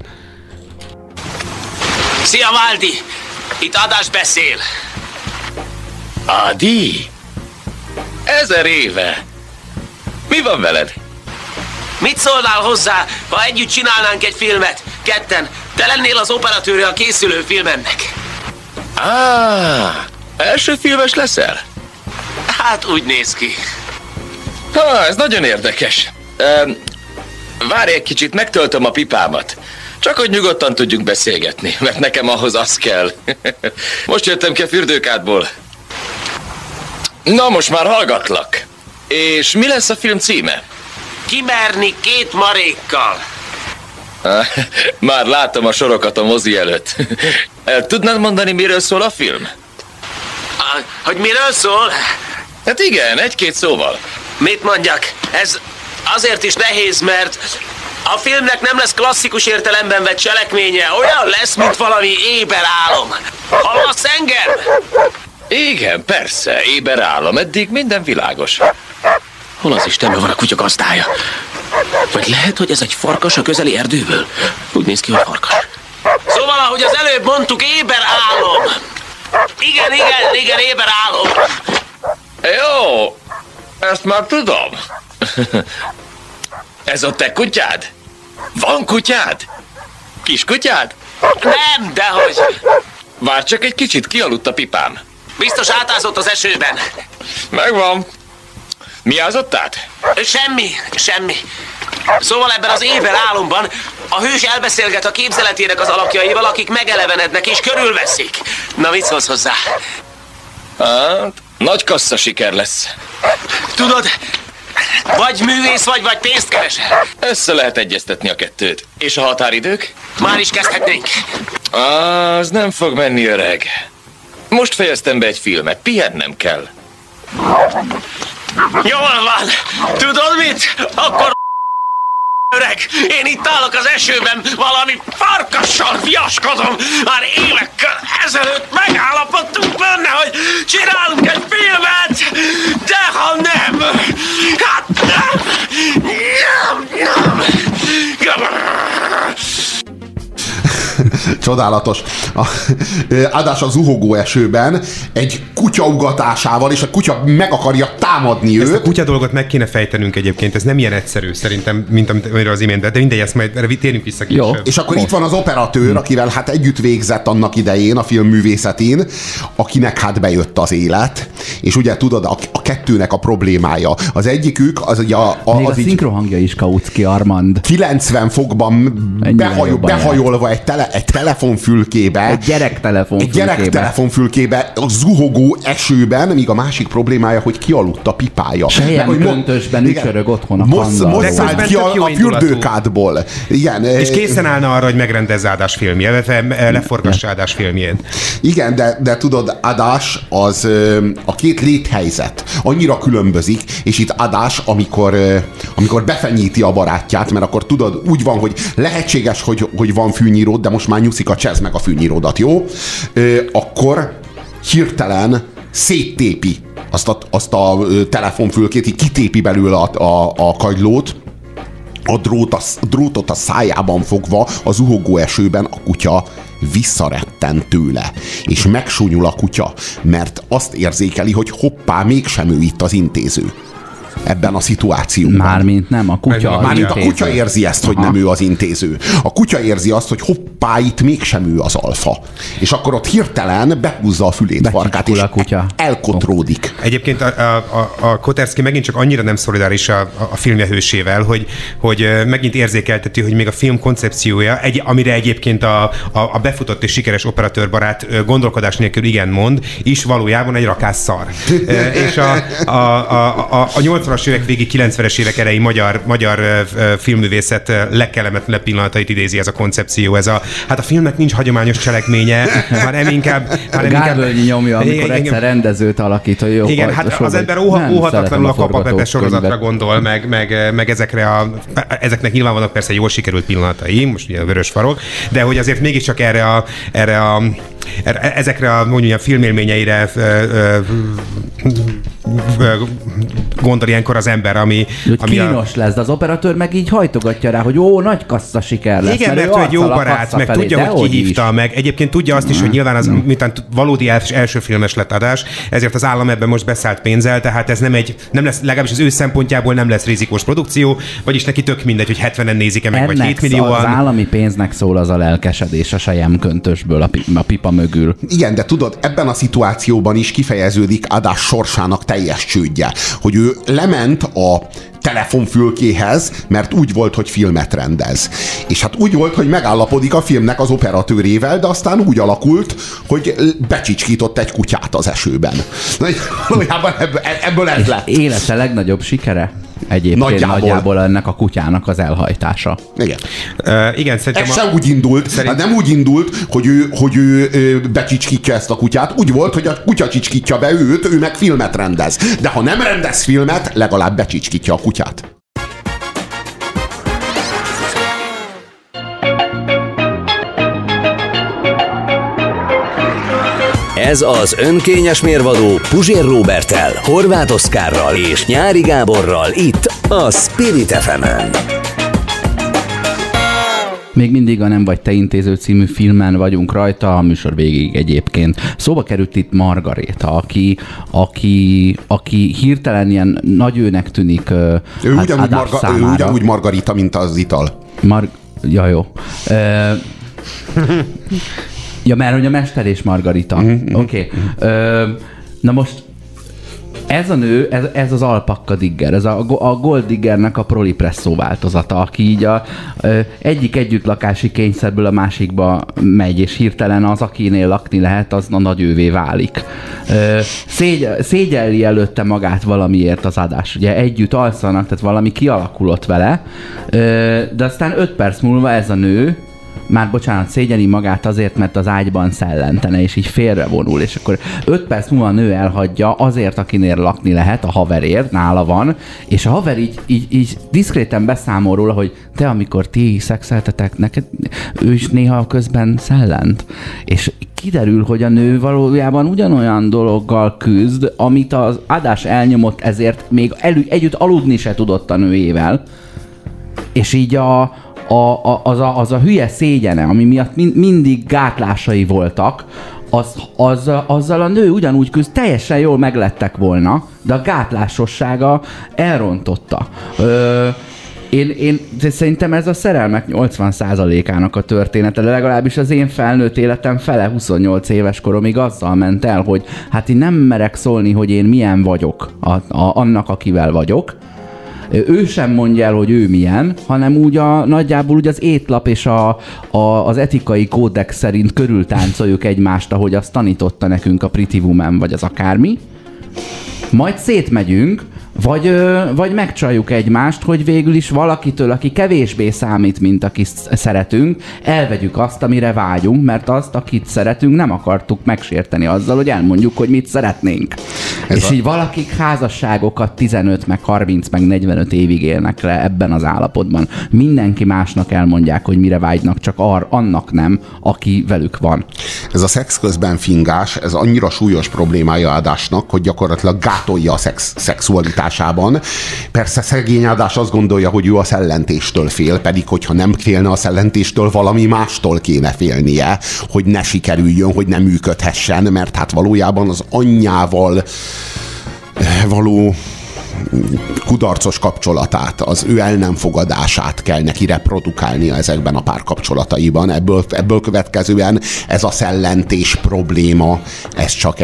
Szia, Valdi! Itt Adás beszél. Adi? 1000 éve. Mi van veled? Mit szólnál hozzá, ha együtt csinálnánk egy filmet? Ketten, te lennél az operatőre a készülő filmemnek. Első filmes leszel? Hát úgy néz ki. Ez nagyon érdekes. Várj egy kicsit, megtöltöm a pipámat. Csak hogy nyugodtan tudjunk beszélgetni, mert nekem ahhoz az kell. Most jöttem ki a fürdőkádból. Na, most már hallgatlak. És mi lesz a film címe? Kimerni 2 marékkal. Már látom a sorokat a mozi előtt. El tudnád mondani, miről szól a film? Hogy miről szól? Hát igen, 1-2 szóval. Mit mondjak? Ez azért is nehéz, mert a filmnek nem lesz klasszikus értelemben vett cselekménye. Olyan lesz, mint valami éber álom. Hallasz engem? Igen, persze, éber állam, eddig minden világos. Hol az Istenben van a kutya gazdája? Vagy lehet, hogy ez egy farkas a közeli erdőből? Úgy néz ki, hogy farkas. Szóval, ahogy az előbb mondtuk, éber álom. Igen, éber álom. Jó, ezt már tudom. Ez a te kutyád? Van kutyád? Kis kutyád? Nem, dehogy. Várj csak egy kicsit, kialudt a pipám. Biztos átázott az esőben. Megvan. Mi ázott át? Semmi. Szóval ebben az éber álomban a hős elbeszélget a képzeletének az alakjaival, akik megelevenednek és körülveszik. Na, mit szólsz hozzá? Hát, nagy kassza siker lesz. Tudod, vagy művész vagy pénzt keresel. Össze lehet egyeztetni a kettőt. És a határidők? Már is kezdhetnénk. Az nem fog menni, öreg. Most fejeztem be egy filmet, pihennem kell. Jól van. Tudod mit? Akkor öreg, én itt állok az esőben, valami farkassal fiaskodom. Már évekkel ezelőtt megállapodtunk benne, hogy csinálunk egy filmet, de ha nem, hát nem. Csodálatos. Adás a zuhogó esőben egy kutya ugatásával, és a kutya meg akarja támadni őt. Ezt a kutya dolgot meg kéne fejtenünk egyébként, ez nem ilyen egyszerű szerintem, mint amiről az imént, de mindegy, ezt majd térjünk vissza később. Jó. És akkor itt van az operatőr, akivel hát együtt végzett annak idején a film művészetén, akinek hát bejött az élet, és ugye tudod, a kettőnek a problémája. Az egyikük, az ugye még a szinkrohangja is Kautsky Armand. 90 fokban behajolva egy telefonfülkébe. Egy gyerektelefonfülkébe a zuhogó esőben, míg a másik problémája, hogy kialudt a pipája. Sejem köntösben ücsörög otthon a kanda. Most szállt ki a fürdőkádból. Igen. És készen állna arra, hogy megrendezze Ádás filmjét, leforgassa Ádás filmjét. Igen, de tudod, Ádás az a két léthelyzet annyira különbözik, és itt Ádás, amikor befenyíti a barátját, mert akkor tudod, úgy van, hogy lehetséges, hogy van fűnyíród, de most már nyuszik a csesz meg a fűnyíródat, jó? Akkor hirtelen széttépi azt a telefonfülkét, így kitépi belőle a kagylót, a drótot a szájában fogva, a zuhogó esőben a kutya visszaretten tőle, és megsúnyul a kutya, mert azt érzékeli, hogy hoppá, mégsem ő itt az intéző. Ebben a szituációban. Mármint nem, a kutya Mármint a kutya érzi ezt, hogy nem ő az intéző. A kutya érzi azt, hogy hoppá, itt mégsem ő az alfa. És akkor ott hirtelen behúzza a fülét, farkát, és elkotródik. Egyébként a Koterski megint csak annyira nem szolidáris a filmje hősével, hogy megint érzékelteti, hogy még a film koncepciója, amire egyébként a befutott és sikeres operatőrbarát gondolkodás nélkül igen mond, is valójában egy rakás szar. És a 80-as évek végi, 90-es évek elejé magyar filmművészet legkellemetlenebb pillanatait idézi ez a koncepció. Hát a filmnek nincs hagyományos cselekménye, hanem inkább... Gálvölgyi nyomja, amikor egyszer rendezőt alakít, hogy jó. Igen, hát az ember óhatatlanul a Kapapepe sorozatra gondol, meg ezeknek nyilván vannak persze jól sikerült pillanatai, most ugye a Vörös Farok, de hogy azért mégiscsak ezekre a mondjuk filmélményeire gondol ilyenkor az ember, ami kínos lesz, de az operatőr meg így hajtogatja rá, hogy nagy kassza siker lesz. Igen, mert ő egy jó barát, meg tudja, hogy ki hívta meg. Egyébként tudja azt is, hogy nyilván az, miután valódi első filmes lett Adás, ezért az állam ebben most beszállt pénzzel, tehát ez nem lesz, legalábbis az ő szempontjából nem lesz rizikós produkció, vagyis neki tök mindegy, hogy 70-en nézik-e meg, vagy 7 millióan. Az állami pénznek szól az a lelkesedés a sejemköntösből, a pipa mögül. Igen, de tudod, ebben a szituációban is kifejeződik Adás sorsának teljes csődje, hogy ő lement a telefonfülkéhez, mert úgy volt, hogy filmet rendez. És hát úgy volt, hogy megállapodik a filmnek az operatőrével, de aztán úgy alakult, hogy becsicskított egy kutyát az esőben. Valójában ebből ez lett. Élete legnagyobb sikere? Egyébként nagyjából ennek a kutyának az elhajtása. Igen. Igen, ez sem úgy indult. Hát nem úgy indult, hogy ő becsicskítja ezt a kutyát. Úgy volt, hogy a kutya csicskítja be őt, ő meg filmet rendez. De ha nem rendez filmet, legalább becsicskítja a kutyát. Ez az önkényes mérvadó Puzsér Róberttel, Horváth Oszkárral és Nyári Gáborral itt a Spirit FM-en. Még mindig a Nem vagy te intéző című filmen vagyunk rajta, a műsor végig egyébként. Szóba került itt Margaréta, aki hirtelen ilyen nagyőnek tűnik ő ugyanúgy Margarita, mint az ital. Ja, jó. Ja, mert hogy a Mester és Margarita. Oké. Na most ez a nő, ez az Alpakka Digger, ez a Gold Diggernek a prolipresszó változata, aki így egyik együttlakási kényszerből a másikba megy, és hirtelen az, akinél lakni lehet, az a nagyővé válik. Szégyelli előtte magát valamiért az adás. Ugye együtt alszanak, tehát valami kialakulott vele, de aztán 5 perc múlva ez a nő, már bocsánat, szégyeni magát azért, mert az ágyban szellentene, és így félrevonul, és akkor 5 perc múlva a nő elhagyja azért, akinél lakni lehet, a haverért, nála van, és a haver így diszkréten beszámol róla, hogy te, amikor ti szexeltetek, neked, ő is néha közben szellent. És kiderül, hogy a nő valójában ugyanolyan dologgal küzd, amit az adás elnyomott, ezért még együtt aludni se tudott a nőjével. És így az a hülye szégyene, ami miatt mindig gátlásai voltak, azzal a nő ugyanúgy küzd, teljesen jól meglettek volna, de a gátlásossága elrontotta. Én szerintem ez a szerelmek 80%-ának a története, de legalábbis az én felnőtt életem fele 28 éves koromig azzal ment el, hogy hát én nem merek szólni, hogy én milyen vagyok annak, akivel vagyok. Ő sem mondja el, hogy ő milyen, hanem úgy nagyjából úgy az étlap és az etikai kódex szerint körültáncoljuk egymást, ahogy azt tanította nekünk a Pretty Woman, vagy az akármi. Majd szétmegyünk, vagy megcsaljuk egymást, hogy végül is valakitől, aki kevésbé számít, mint akit szeretünk, elvegyük azt, amire vágyunk, mert azt, akit szeretünk, nem akartuk megsérteni azzal, hogy elmondjuk, hogy mit szeretnénk. És így valakik házasságokat 15, meg 30, meg 45 évig élnek le ebben az állapotban. Mindenki másnak elmondják, hogy mire vágynak, csak annak nem, aki velük van. Ez a szex közben fingás, ez annyira súlyos problémája Ádásnak, hogy gyakorlatilag gátolja a szexualitásában. Persze szegény Ádás azt gondolja, hogy ő a szellentéstől fél, pedig hogyha nem félne a szellentéstől, valami mástól kéne félnie, hogy ne sikerüljön, hogy ne működhessen, mert hát valójában az anyjával való kudarcos kapcsolatát, az ő el nem fogadását kell neki reprodukálnia ezekben a párkapcsolataiban. Ebből következően ez a szellentés probléma, ez csak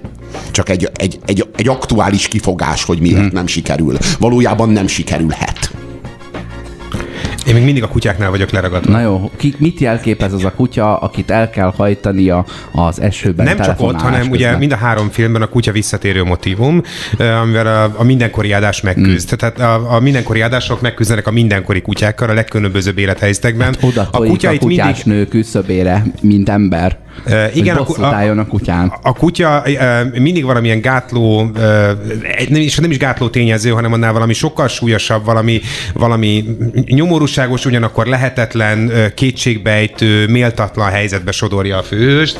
egy aktuális kifogás, hogy miért nem sikerül. Valójában nem sikerülhet. Én még mindig a kutyáknál vagyok leragadva. Na jó, mit jelképez az a kutya, akit el kell hajtania az esőben? Nem csak ott, hanem közben. Ugye mind a 3 filmben a kutya visszatérő motívum, amivel a mindenkori Ádás megküzd. Tehát a mindenkori Ádások megküzdenek a mindenkori kutyákkal a legkülönbözőbb élethelyzetekben. Hát oda tojik a kutyás nő küszöbére, mint ember. Igen, a kutyán. A kutya mindig valamilyen gátló, nem is gátló tényező, hanem annál valami sokkal súlyosabb, valami nyomorúságos, ugyanakkor lehetetlen, kétségbejtő, méltatlan helyzetbe sodorja a főhőst,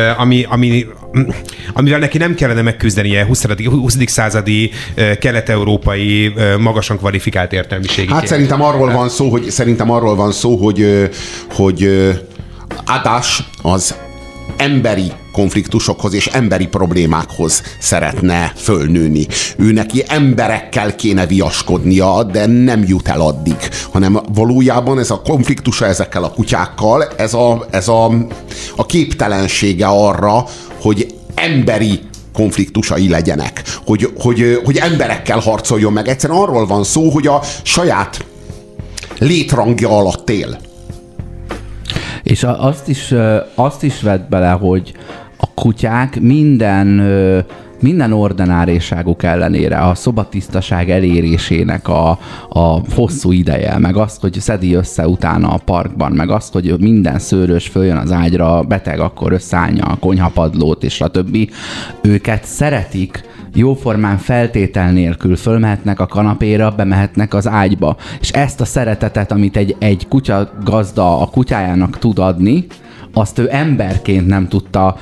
amivel neki nem kellene megküzdenie 20. századi kelet-európai magasan kvalifikált értelmiségi. Hát szerintem arról van szó, hogy Ádás az emberi konfliktusokhoz és emberi problémákhoz szeretne fölnőni. Ő neki emberekkel kéne viaskodnia, de nem jut el addig, hanem valójában ez a konfliktusa ezekkel a kutyákkal, ez a képtelensége arra, hogy emberi konfliktusai legyenek, hogy emberekkel harcoljon meg. Egyszerűen arról van szó, hogy a saját létrangja alatt él. És azt is vett bele, hogy a kutyák minden ordináriságuk ellenére a szobatisztaság elérésének a hosszú ideje, meg azt, hogy szedi össze utána a parkban, meg azt, hogy minden szőrös följön az ágyra, beteg, akkor összeállja a konyhapadlót, és a többi. Őket szeretik, jóformán feltétel nélkül fölmehetnek a kanapéra, bemehetnek az ágyba. És ezt a szeretetet, amit egy kutya gazda a kutyájának tud adni, azt ő emberként nem tudta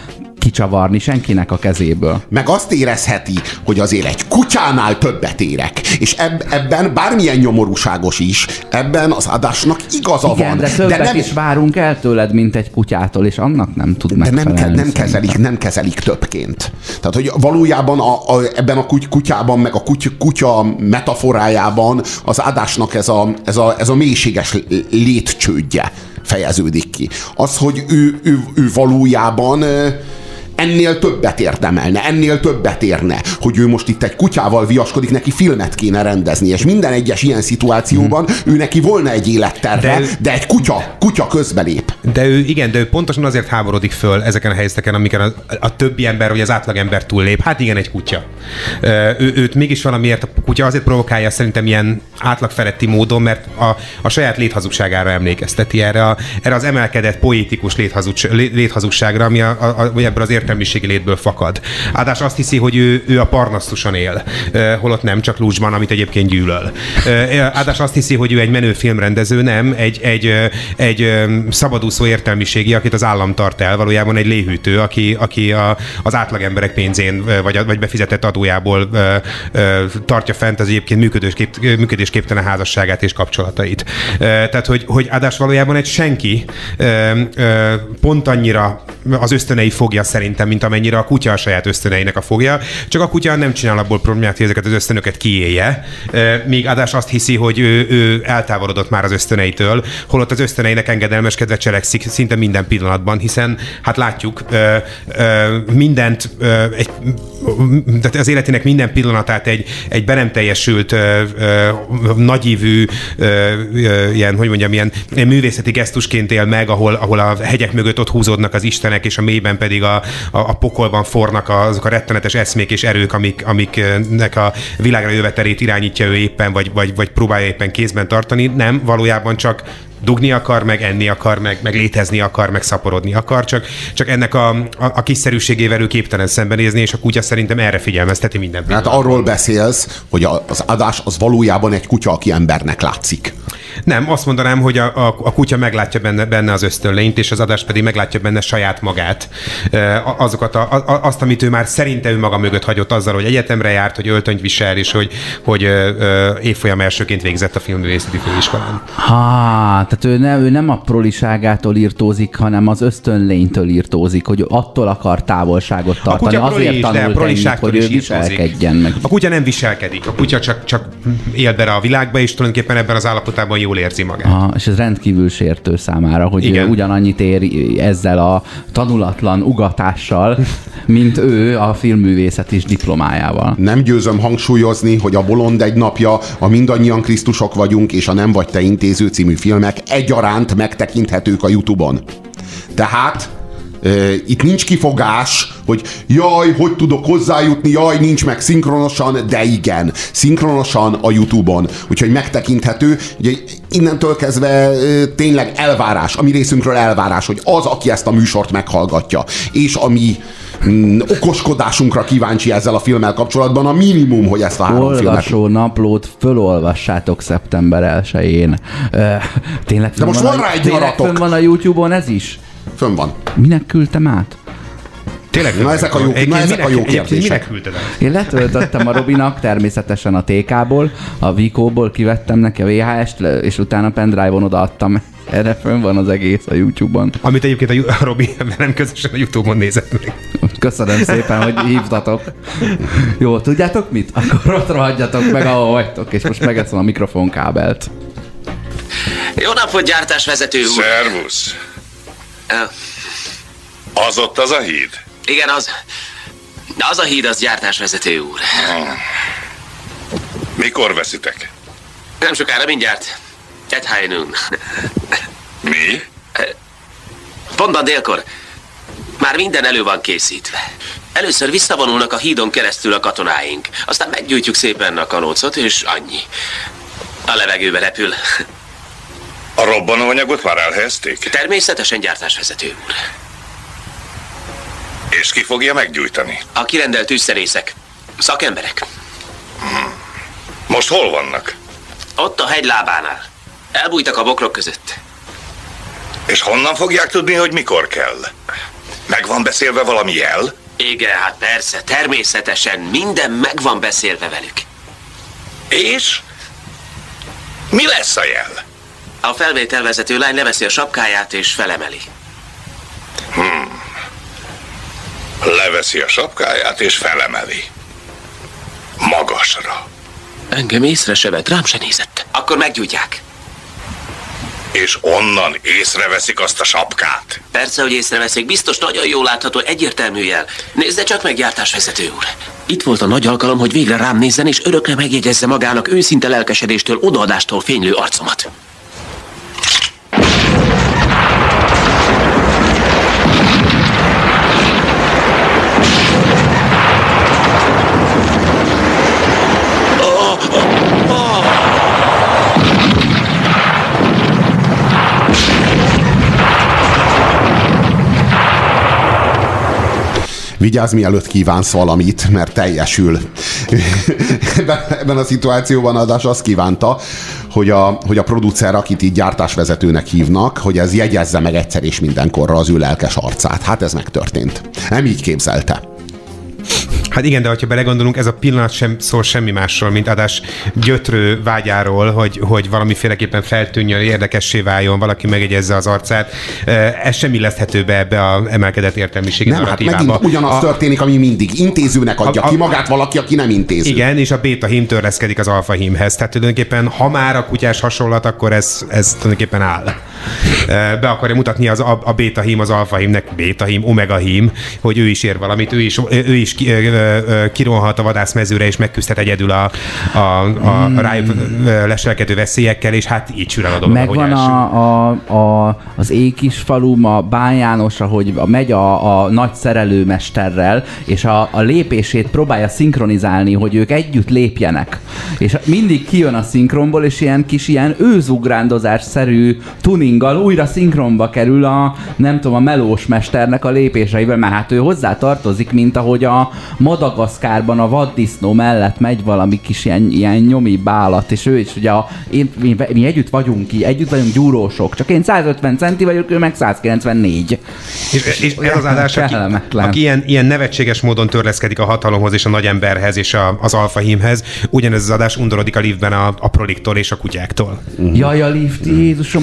kicsavarni senkinek a kezéből. Meg azt érezheti, hogy azért egy kutyánál többet érek. És ebben bármilyen nyomorúságos is, ebben az adásnak igaza igen, van. de többet is várunk el tőled, mint egy kutyától, és annak nem tud megfelelni. De nem kezelik többként. Tehát, hogy valójában ebben a kutyában, meg a kutya metaforájában az adásnak ez a mélységes létcsődje fejeződik ki. Az, hogy ő valójában ennél többet érdemelne, ennél többet érne, hogy ő most itt egy kutyával viaskodik, neki filmet kéne rendezni, és minden egyes ilyen szituációban ő neki volna egy életterve, de egy kutya közbelép. De ő pontosan azért háborodik föl ezeken a helyzeteken, amiken a többi ember, vagy az átlagember túllép. Hát igen, egy kutya. Őt mégis valamiért a kutya azért provokálja szerintem ilyen átlagfeletti módon, mert a saját léthazugságára emlékezteti, erre az emelkedett, poétikus léthazugságra, ami ebből az értelmiségi létből fakad. Ádás azt hiszi, hogy ő a parnasztuson él, holott nem, csak Lúcsban, amit egyébként gyűlöl. Ádás azt hiszi, hogy ő egy menő filmrendező, nem, egy szabadúszó értelmiségi, akit az állam tart el, valójában egy léhűtő, aki az átlagemberek pénzén, vagy befizetett adójából tartja fent az egyébként működésképtelen házasságát és kapcsolatait. Tehát, hogy Ádás valójában egy senki, pont annyira az ösztönei fogja szerintem, mint amennyire a kutya a saját ösztöneinek a fogja, csak a kutya nem csinál abból problémát, hogy ezeket az ösztönöket kiélje, míg Ádás azt hiszi, hogy ő eltávolodott már az ösztöneitől, holott az ösztöneinek engedelmeskedve cselekszik szinte minden pillanatban, hiszen hát látjuk, mindent, tehát az életének minden pillanatát egy be nem teljesült, nagyívű, ilyen, hogy mondjam, ilyen művészeti gesztusként él meg, ahol a hegyek mögött ott húzódnak az istenek, és a mélyben pedig a pokolban fornak azok a rettenetes eszmék és erők, amiknek a világra jövetelét irányítja ő éppen, vagy próbálja éppen kézben tartani. Nem, valójában csak dugni akar, meg enni akar, meg létezni akar, meg szaporodni akar, csak ennek a kiszerűségével ő képtelen szembenézni, és a kutya szerintem erre figyelmezteti minden pillanatban. Hát arról beszélsz, hogy az Ádás az valójában egy kutya, aki embernek látszik. Nem, azt mondanám, hogy a kutya meglátja benne az ösztönleint, és az Ádás pedig meglátja benne saját magát. Azt, amit ő már szerinte ő maga mögött hagyott azzal, hogy egyetemre járt, hogy öltönyt visel, és hogy évfolyam elsőként végzett a filmművészeti főiskolán. Tehát ő nem a proliságától írtózik, hanem az ösztönlénytől írtózik, hogy attól akar távolságot tartani. Azért tanult ennyit, hogy ő viselkedjen meg. A kutya nem viselkedik, a kutya csak él bele a világba, és tulajdonképpen ebben az állapotában jól érzi magát. És ez rendkívül sértő számára, hogy ő ugyanannyit ér ezzel a tanulatlan ugatással, mint ő a filmművészetis diplomájával. Nem győzöm hangsúlyozni, hogy a Bolond egy napja, a Mindannyian Krisztusok vagyunk, és a Nem vagy te intéző című filmek egyaránt megtekinthetők a YouTube-on. Tehát itt nincs kifogás, hogy jaj, hogy tudok hozzájutni, jaj, nincs meg szinkronosan, de igen, szinkronosan a YouTube-on. Úgyhogy megtekinthető, ugye innentől kezdve tényleg elvárás, a mi részünkről elvárás, hogy az, aki ezt a műsort meghallgatja, és ami okoskodásunkra kíváncsi ezzel a filmmel kapcsolatban, a minimum, hogy ezt a 3 filmet... Olvasó naplót fölolvassátok szeptember 1-én. Tényleg de most van rá egy nyaratok. Fönn van a YouTube-on ez is? Fönn van. Minek küldtem át? Tényleg, ezek a jó kérdések. Én letöltöttem a Robinak természetesen a TK-ból, a Vico-ból kivettem neki a VHS-t, és utána pendrive-on odaadtam. Erre fönn van az egész a YouTube-on. Amit egyébként a Robi velem közösen a YouTube-on nézett meg. Köszönöm szépen, hogy hívtatok. Jó, tudjátok mit? Akkor ott rohadjatok meg, ahol vagytok, és most megeszem a mikrofonkábelt. Jó napot, gyártásvezető úr! Szervusz! Az ott az a híd? Igen, az a híd, az gyártásvezető úr. Mikor veszitek? Nem sokára, mindjárt. At high noon. Mi? Pontban délkor. Már minden elő van készítve. Először visszavonulnak a hídon keresztül a katonáink. Aztán meggyújtjuk szépen a kanócot, és annyi. A levegőbe repül. A robbanóanyagot már elhelyezték? Természetesen, gyártásvezető úr. És ki fogja meggyújtani? A kirendelt tűzszerészek. Szakemberek. Most hol vannak? Ott a hegy lábánál. Elbújtak a bokrok között. És honnan fogják tudni, hogy mikor kell? Meg van beszélve valami jel? Igen, hát persze, természetesen minden meg van beszélve velük. És? Mi lesz a jel? A felvételvezető lány leveszi a sapkáját és felemeli. Leveszi a sapkáját és felemeli. Magasra. Engem észre se vett, rám se nézett. Akkor meggyújtják. És onnan észreveszik azt a sapkát? Persze, hogy észreveszik, biztos nagyon jól látható, egyértelmű jel. Nézze csak meg, gyártásvezető úr. Itt volt a nagy alkalom, hogy végre rám nézzen, és örökre megjegyezze magának őszinte lelkesedéstől, odaadástól fénylő arcomat. Vigyázz, mielőtt kívánsz valamit, mert teljesül. Ebben a szituációban Adás azt kívánta, hogy a producer, akit így gyártásvezetőnek hívnak, hogy ez jegyezze meg egyszer és mindenkorra az ő lelkes arcát. Hát ez megtörtént. Nem így képzelte. Hát igen, de ha belegondolunk, ez a pillanat sem szól semmi másról, mint Adás gyötrő vágyáról, hogy valamiféleképpen feltűnjön, érdekessé váljon, valaki megjegyezze az arcát. Ez sem illeszthető be ebbe az emelkedett értelmiségi narratívába. Hát megint ugyanaz történik, ami mindig. Intézőnek adja ki magát valaki, aki nem intéző. Igen, és a béta hím törleszkedik az alfa hímhez. Tehát tulajdonképpen, ha már a kutyás hasonlat, akkor ez tulajdonképpen áll. Be akarja mutatni a béta hím az alfa hímnek, béta hím, omega hím, hogy ő is ér valamit, ő is kirohanhat a vadászmezőre, és megküzdhet egyedül a rájuk leselkedő veszélyekkel, és hát így sül el a dolog. Megvan az Ékis falu, a Bán János, ahogy megy a nagy szerelőmesterrel, és a lépését próbálja szinkronizálni, hogy ők együtt lépjenek. És mindig kijön a szinkronból, és ilyen őzugrándozás-szerű tuninggal újra szinkronba kerül a melós mesternek a lépéseivel, mert hát ő hozzá tartozik, mint ahogy a Madagaszkárban a vaddisznó mellett megy valami kis ilyen nyomi bálat, és ő is ugye mi együtt vagyunk gyúrósok, csak én 150 centi vagyok, ő meg 194. És ez az Adás, aki ilyen nevetséges módon törleszkedik a hatalomhoz és a nagyemberhez és az alfa hímhez, ugyanez az Adás undorodik a liftben a proliktól és a kutyáktól. Jaj, a lift, Jézusom,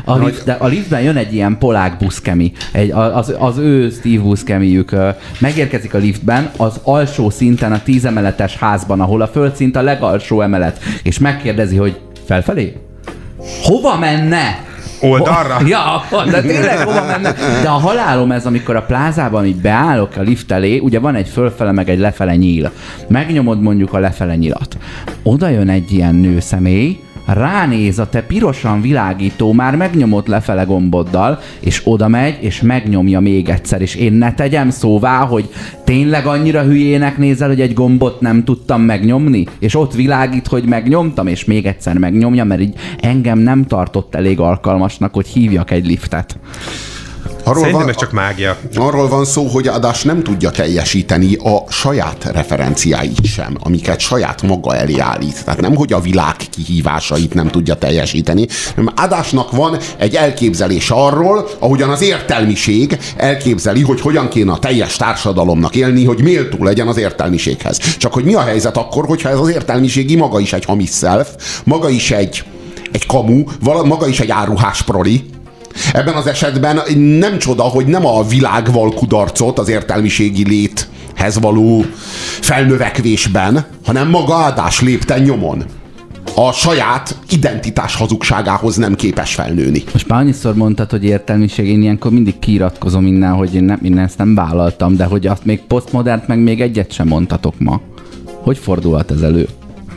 a liftben jön egy ilyen polák Buscemi, az ő Steve Buscemiük megérkezik a liftben, az alsó szinten a 10 emeletes házban, ahol a földszint a legalsó emelet, és megkérdezi, hogy felfelé? Hova menne? Oldalra? Ja, de tényleg hova menne? De a halálom ez, amikor a plázában így beállok a lift elé, ugye van egy fölfele meg egy lefele nyíl. Megnyomod mondjuk a lefele nyilat. Oda jön egy ilyen nőszemély, ránéz a te pirosan világító, már megnyomott lefele gomboddal, és oda megy, és megnyomja még egyszer, és én ne tegyem szóvá, hogy tényleg annyira hülyének nézel, hogy egy gombot nem tudtam megnyomni, és ott világít, hogy megnyomtam, és még egyszer megnyomja, mert így engem nem tartott elég alkalmasnak, hogy hívjak egy liftet. Szerintem ez csak mágia. Arról van szó, hogy Adás nem tudja teljesíteni a saját referenciáit sem, amiket saját maga elé állít. Tehát nem, hogy a világ kihívásait nem tudja teljesíteni, hanem Adásnak van egy elképzelés arról, ahogyan az értelmiség elképzeli, hogy hogyan kéne a teljes társadalomnak élni, hogy méltó legyen az értelmiséghez. Csak hogy mi a helyzet akkor, hogyha ez az értelmiségi maga is egy hamis self, maga is egy kamu, maga is egy áruhás proli. Ebben az esetben nem csoda, hogy nem a világval kudarcot az értelmiségi léthez való felnövekvésben, hanem maga Adás lépten nyomon a saját identitás hazugságához nem képes felnőni. Most már annyiszor mondtad, hogy értelmiség, én ilyenkor mindig kiiratkozom innen, hogy én ezt nem vállaltam, de hogy azt még posztmodernt meg még egyet sem mondtatok ma. Hogy fordulhat ez elő?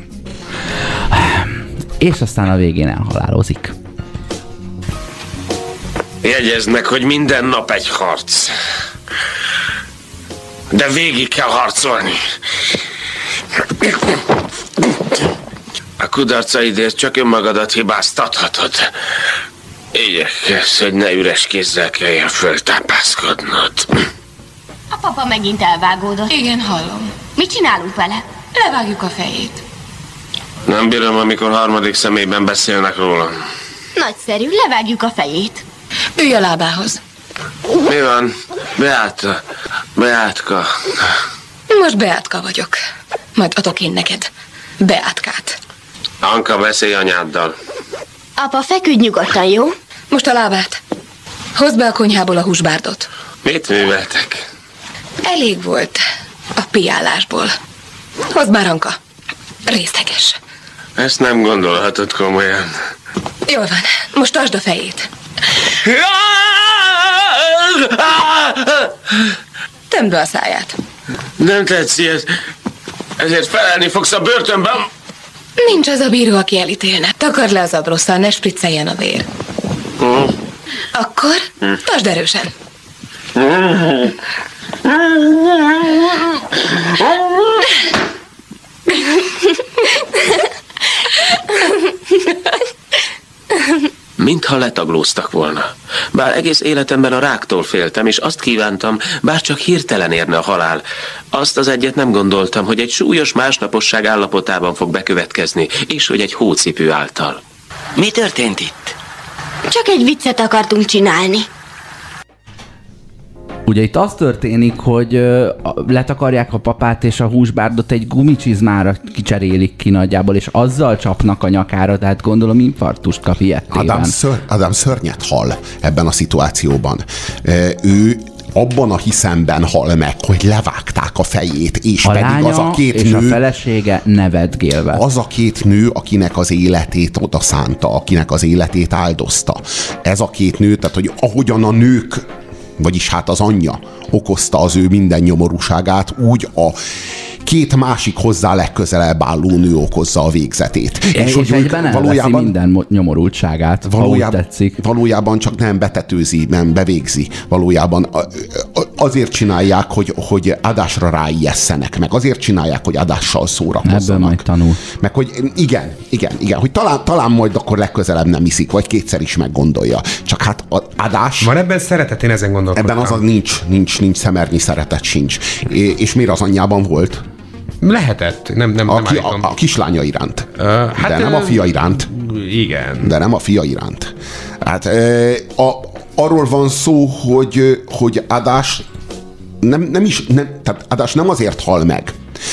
És aztán a végén elhalálozik. Jegyezd meg, hogy minden nap egy harc. De végig kell harcolni. A kudarcaidért csak önmagadat hibáztathatod. Igyekezz, hogy ne üres kézzel kelljen föltápászkodnod. A papa megint elvágódott. Igen, hallom. Mit csinálunk vele? Levágjuk a fejét. Nem bírom, amikor harmadik személyben beszélnek rólam. Nagyszerű, levágjuk a fejét. Ülj a lábához. Mi van? Beátka. Most Beátka vagyok. Majd adok én neked Beátkát. Anka, beszélj anyáddal. Apa, feküdj nyugodtan, jó? Most a lábát. Hozd be a konyhából a húsbárdot. Mit műveltek? Elég volt a piálásból. Hozd már, Anka. Részleges. Ezt nem gondolhatod komolyan. Jól van. Most tartsd a fejét. Tömd be a száját. Nem tetszi ez. Ezért felelni fogsz a börtönben. Nincs az a bíró, aki elítélne. Takard le az abrosszal, ne spricceljen a vér. Akkor tartsd erősen. Mintha letaglóztak volna. Bár egész életemben a ráktól féltem, és azt kívántam, bár csak hirtelen érne a halál. Azt az egyet nem gondoltam, hogy egy súlyos másnaposság állapotában fog bekövetkezni, és hogy egy hócipő által. Mi történt itt? Csak egy viccet akartunk csinálni. Ugye itt az történik, hogy letakarják a papát, és a húsbárdot egy gumicsizmára kicserélik ki nagyjából, és azzal csapnak a nyakára, tehát gondolom infarktust kap ilyettében. Adam szörnyet hal ebben a szituációban. Ő abban a hiszemben hal meg, hogy levágták a fejét, és a pedig az a két és nő... a felesége nevetgélve. Az a két nő, akinek az életét odaszánta, akinek az életét áldozta. Ez a két nő, tehát hogy ahogyan a nők, vagyis hát az anyja okozta az ő minden nyomorúságát, úgy a két másik hozzá legközelebb álló nő okozza a végzetét. És hogy egyben elveszi minden nyomorultságát, ha úgy tetszik. Valójában csak nem betetőzi, nem bevégzi. Valójában azért csinálják, hogy adásra ráijesszenek, meg azért csinálják, hogy adással szórakozzanak. Ebből majd tanul. Meg hogy igen, hogy talán majd akkor legközelebb nem iszik, vagy kétszer is meggondolja. Csak hát adás... Van ebben szeretet? Én ezen gondolkodtam. Ebben nincs szemernyi szeretet sincs. És miért az anyjában volt? Lehetett, nem a kislánya iránt. Hát, de nem a fia iránt. Igen. De nem a fia iránt. Hát arról van szó, hogy Adás tehát Adás nem azért hal meg,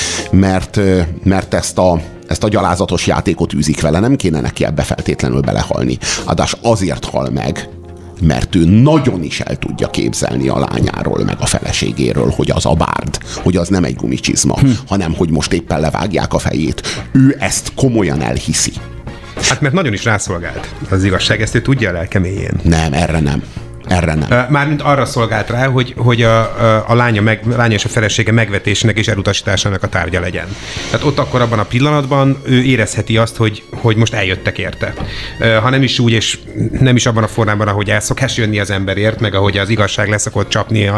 mert ezt a gyalázatos játékot űzik vele, nem kéne neki ebbe feltétlenül belehalni. Adás azért hal meg, mert ő nagyon is el tudja képzelni a lányáról, meg a feleségéről, hogy az a bárd, hogy az nem egy gumicsizma, hanem hogy most éppen levágják a fejét. Ő ezt komolyan elhiszi. Hát mert nagyon is rászolgált az igazság, ezt ő tudja a lelke mélyén. Nem, erre nem. Mármint arra szolgált rá, hogy a lánya és a felesége megvetésének és elutasításának a tárgya legyen. Tehát ott akkor abban a pillanatban ő érezheti azt, hogy most eljöttek érte. Ha nem is úgy, és nem is abban a formában, ahogy el szokás jönni az emberért, meg ahogy az igazság leszokott csapni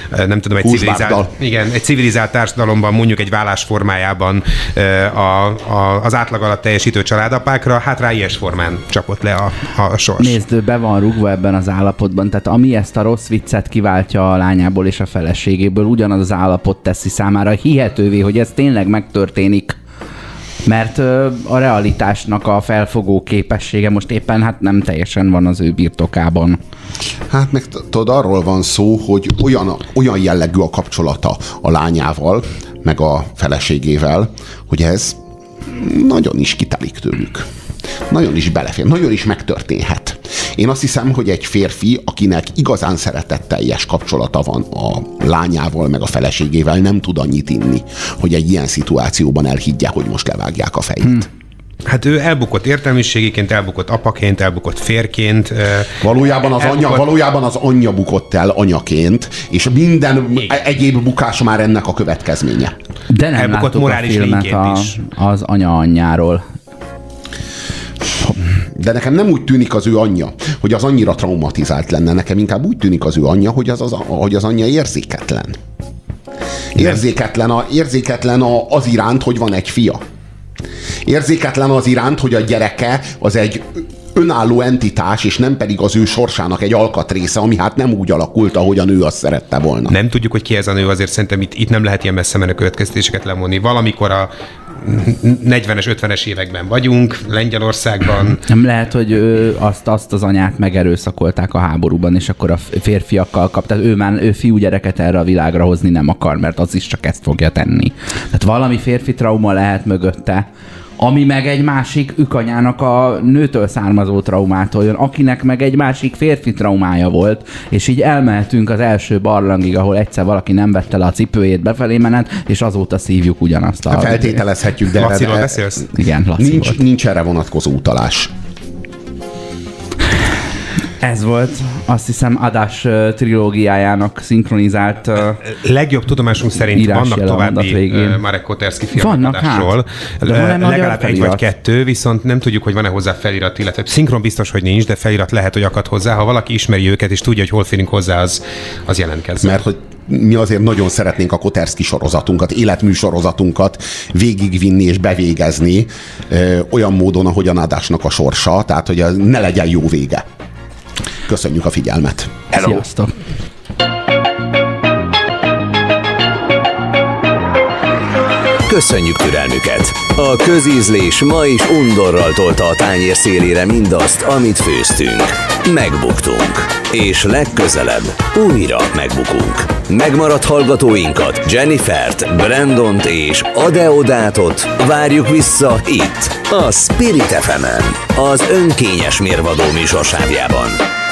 egy civilizált társadalomban, mondjuk egy vállás formájában az átlag alatt teljesítő családapákra, hát rá ilyes formán csapott le a sors. Nézd, be van rúgva ebben az állapotban. Tehát ami ezt a rossz viccet kiváltja a lányából és a feleségéből, ugyanaz az állapot teszi számára hihetővé, hogy ez tényleg megtörténik. Mert a realitásnak a felfogó képessége most éppen hát nem teljesen van az ő birtokában. Hát meg tudod, arról van szó, hogy olyan jellegű a kapcsolata a lányával, meg a feleségével, hogy ez nagyon is kitelik tőlük. Nagyon is belefér, nagyon is megtörténhet. Én azt hiszem, hogy egy férfi, akinek igazán szeretetteljes kapcsolata van a lányával, meg a feleségével, nem tud annyit inni, hogy egy ilyen szituációban elhiggye, hogy most levágják a fejét. Hát ő elbukott értelmiségiként, elbukott apaként, elbukott férként. Valójában az anyja bukott el anyaként, és minden egyéb bukás már ennek a következménye. De nem elbukott láttuk morális a filmet az anya anyjáról. De nekem nem úgy tűnik az ő anyja, hogy az annyira traumatizált lenne. Nekem inkább úgy tűnik az ő anyja, hogy az anyja érzéketlen. Érzéketlen az iránt, hogy van egy fia. Érzéketlen az iránt, hogy a gyereke az egy önálló entitás, és nem pedig az ő sorsának egy alkatrésze, ami hát nem úgy alakult, ahogy a nő azt szerette volna. Nem tudjuk, hogy ki ez a nő, azért szerintem itt nem lehet ilyen messze menő következtetéseket levonni. Valamikor 40-es, 50-es években vagyunk, Lengyelországban. Nem lehet, hogy azt az anyát megerőszakolták a háborúban, és akkor a férfiakkal kap. Tehát ő fiúgyereket erre a világra hozni nem akar, mert az is csak ezt fogja tenni. Tehát valami férfi trauma lehet mögötte, ami meg egy másik ükanyának a nőtől származó traumától jön, akinek meg egy másik férfi traumája volt, és így elmehetünk az első barlangig, ahol egyszer valaki nem vette le a cipőjét befelé menet, és azóta szívjuk ugyanazt a... Feltételezhetjük, de... Laciról beszélsz? Igen, Laci nincs erre vonatkozó utalás. Ez volt, azt hiszem, Adás trilógiájának szinkronizált legjobb tudomásunk szerint vannak további Marek Koterski filmadásról. Legalább egy vagy kettő, viszont nem tudjuk, hogy van-e hozzá felirat, illetve szinkron biztos, hogy nincs, de felirat lehet, hogy akad hozzá. Ha valaki ismeri őket, és tudja, hogy hol férünk hozzá, az jelentkezzen. Mert hogy mi azért nagyon szeretnénk a Koterski sorozatunkat, életműsorozatunkat végigvinni és bevégezni olyan módon, ahogyan Adásnak a sorsa, tehát hogy ne legyen jó vége. Köszönjük a figyelmet. Hello. Sziasztok! Köszönjük türelmüket! A közízlés ma is undorral tolta a tányér szélére mindazt, amit főztünk. Megbuktunk. És legközelebb újra megbukunk. Megmaradt hallgatóinkat, Jennifert, Brandont és Adeodátot várjuk vissza itt, a Spirit FM-en, az önkényes mérvadó műsorsávjában.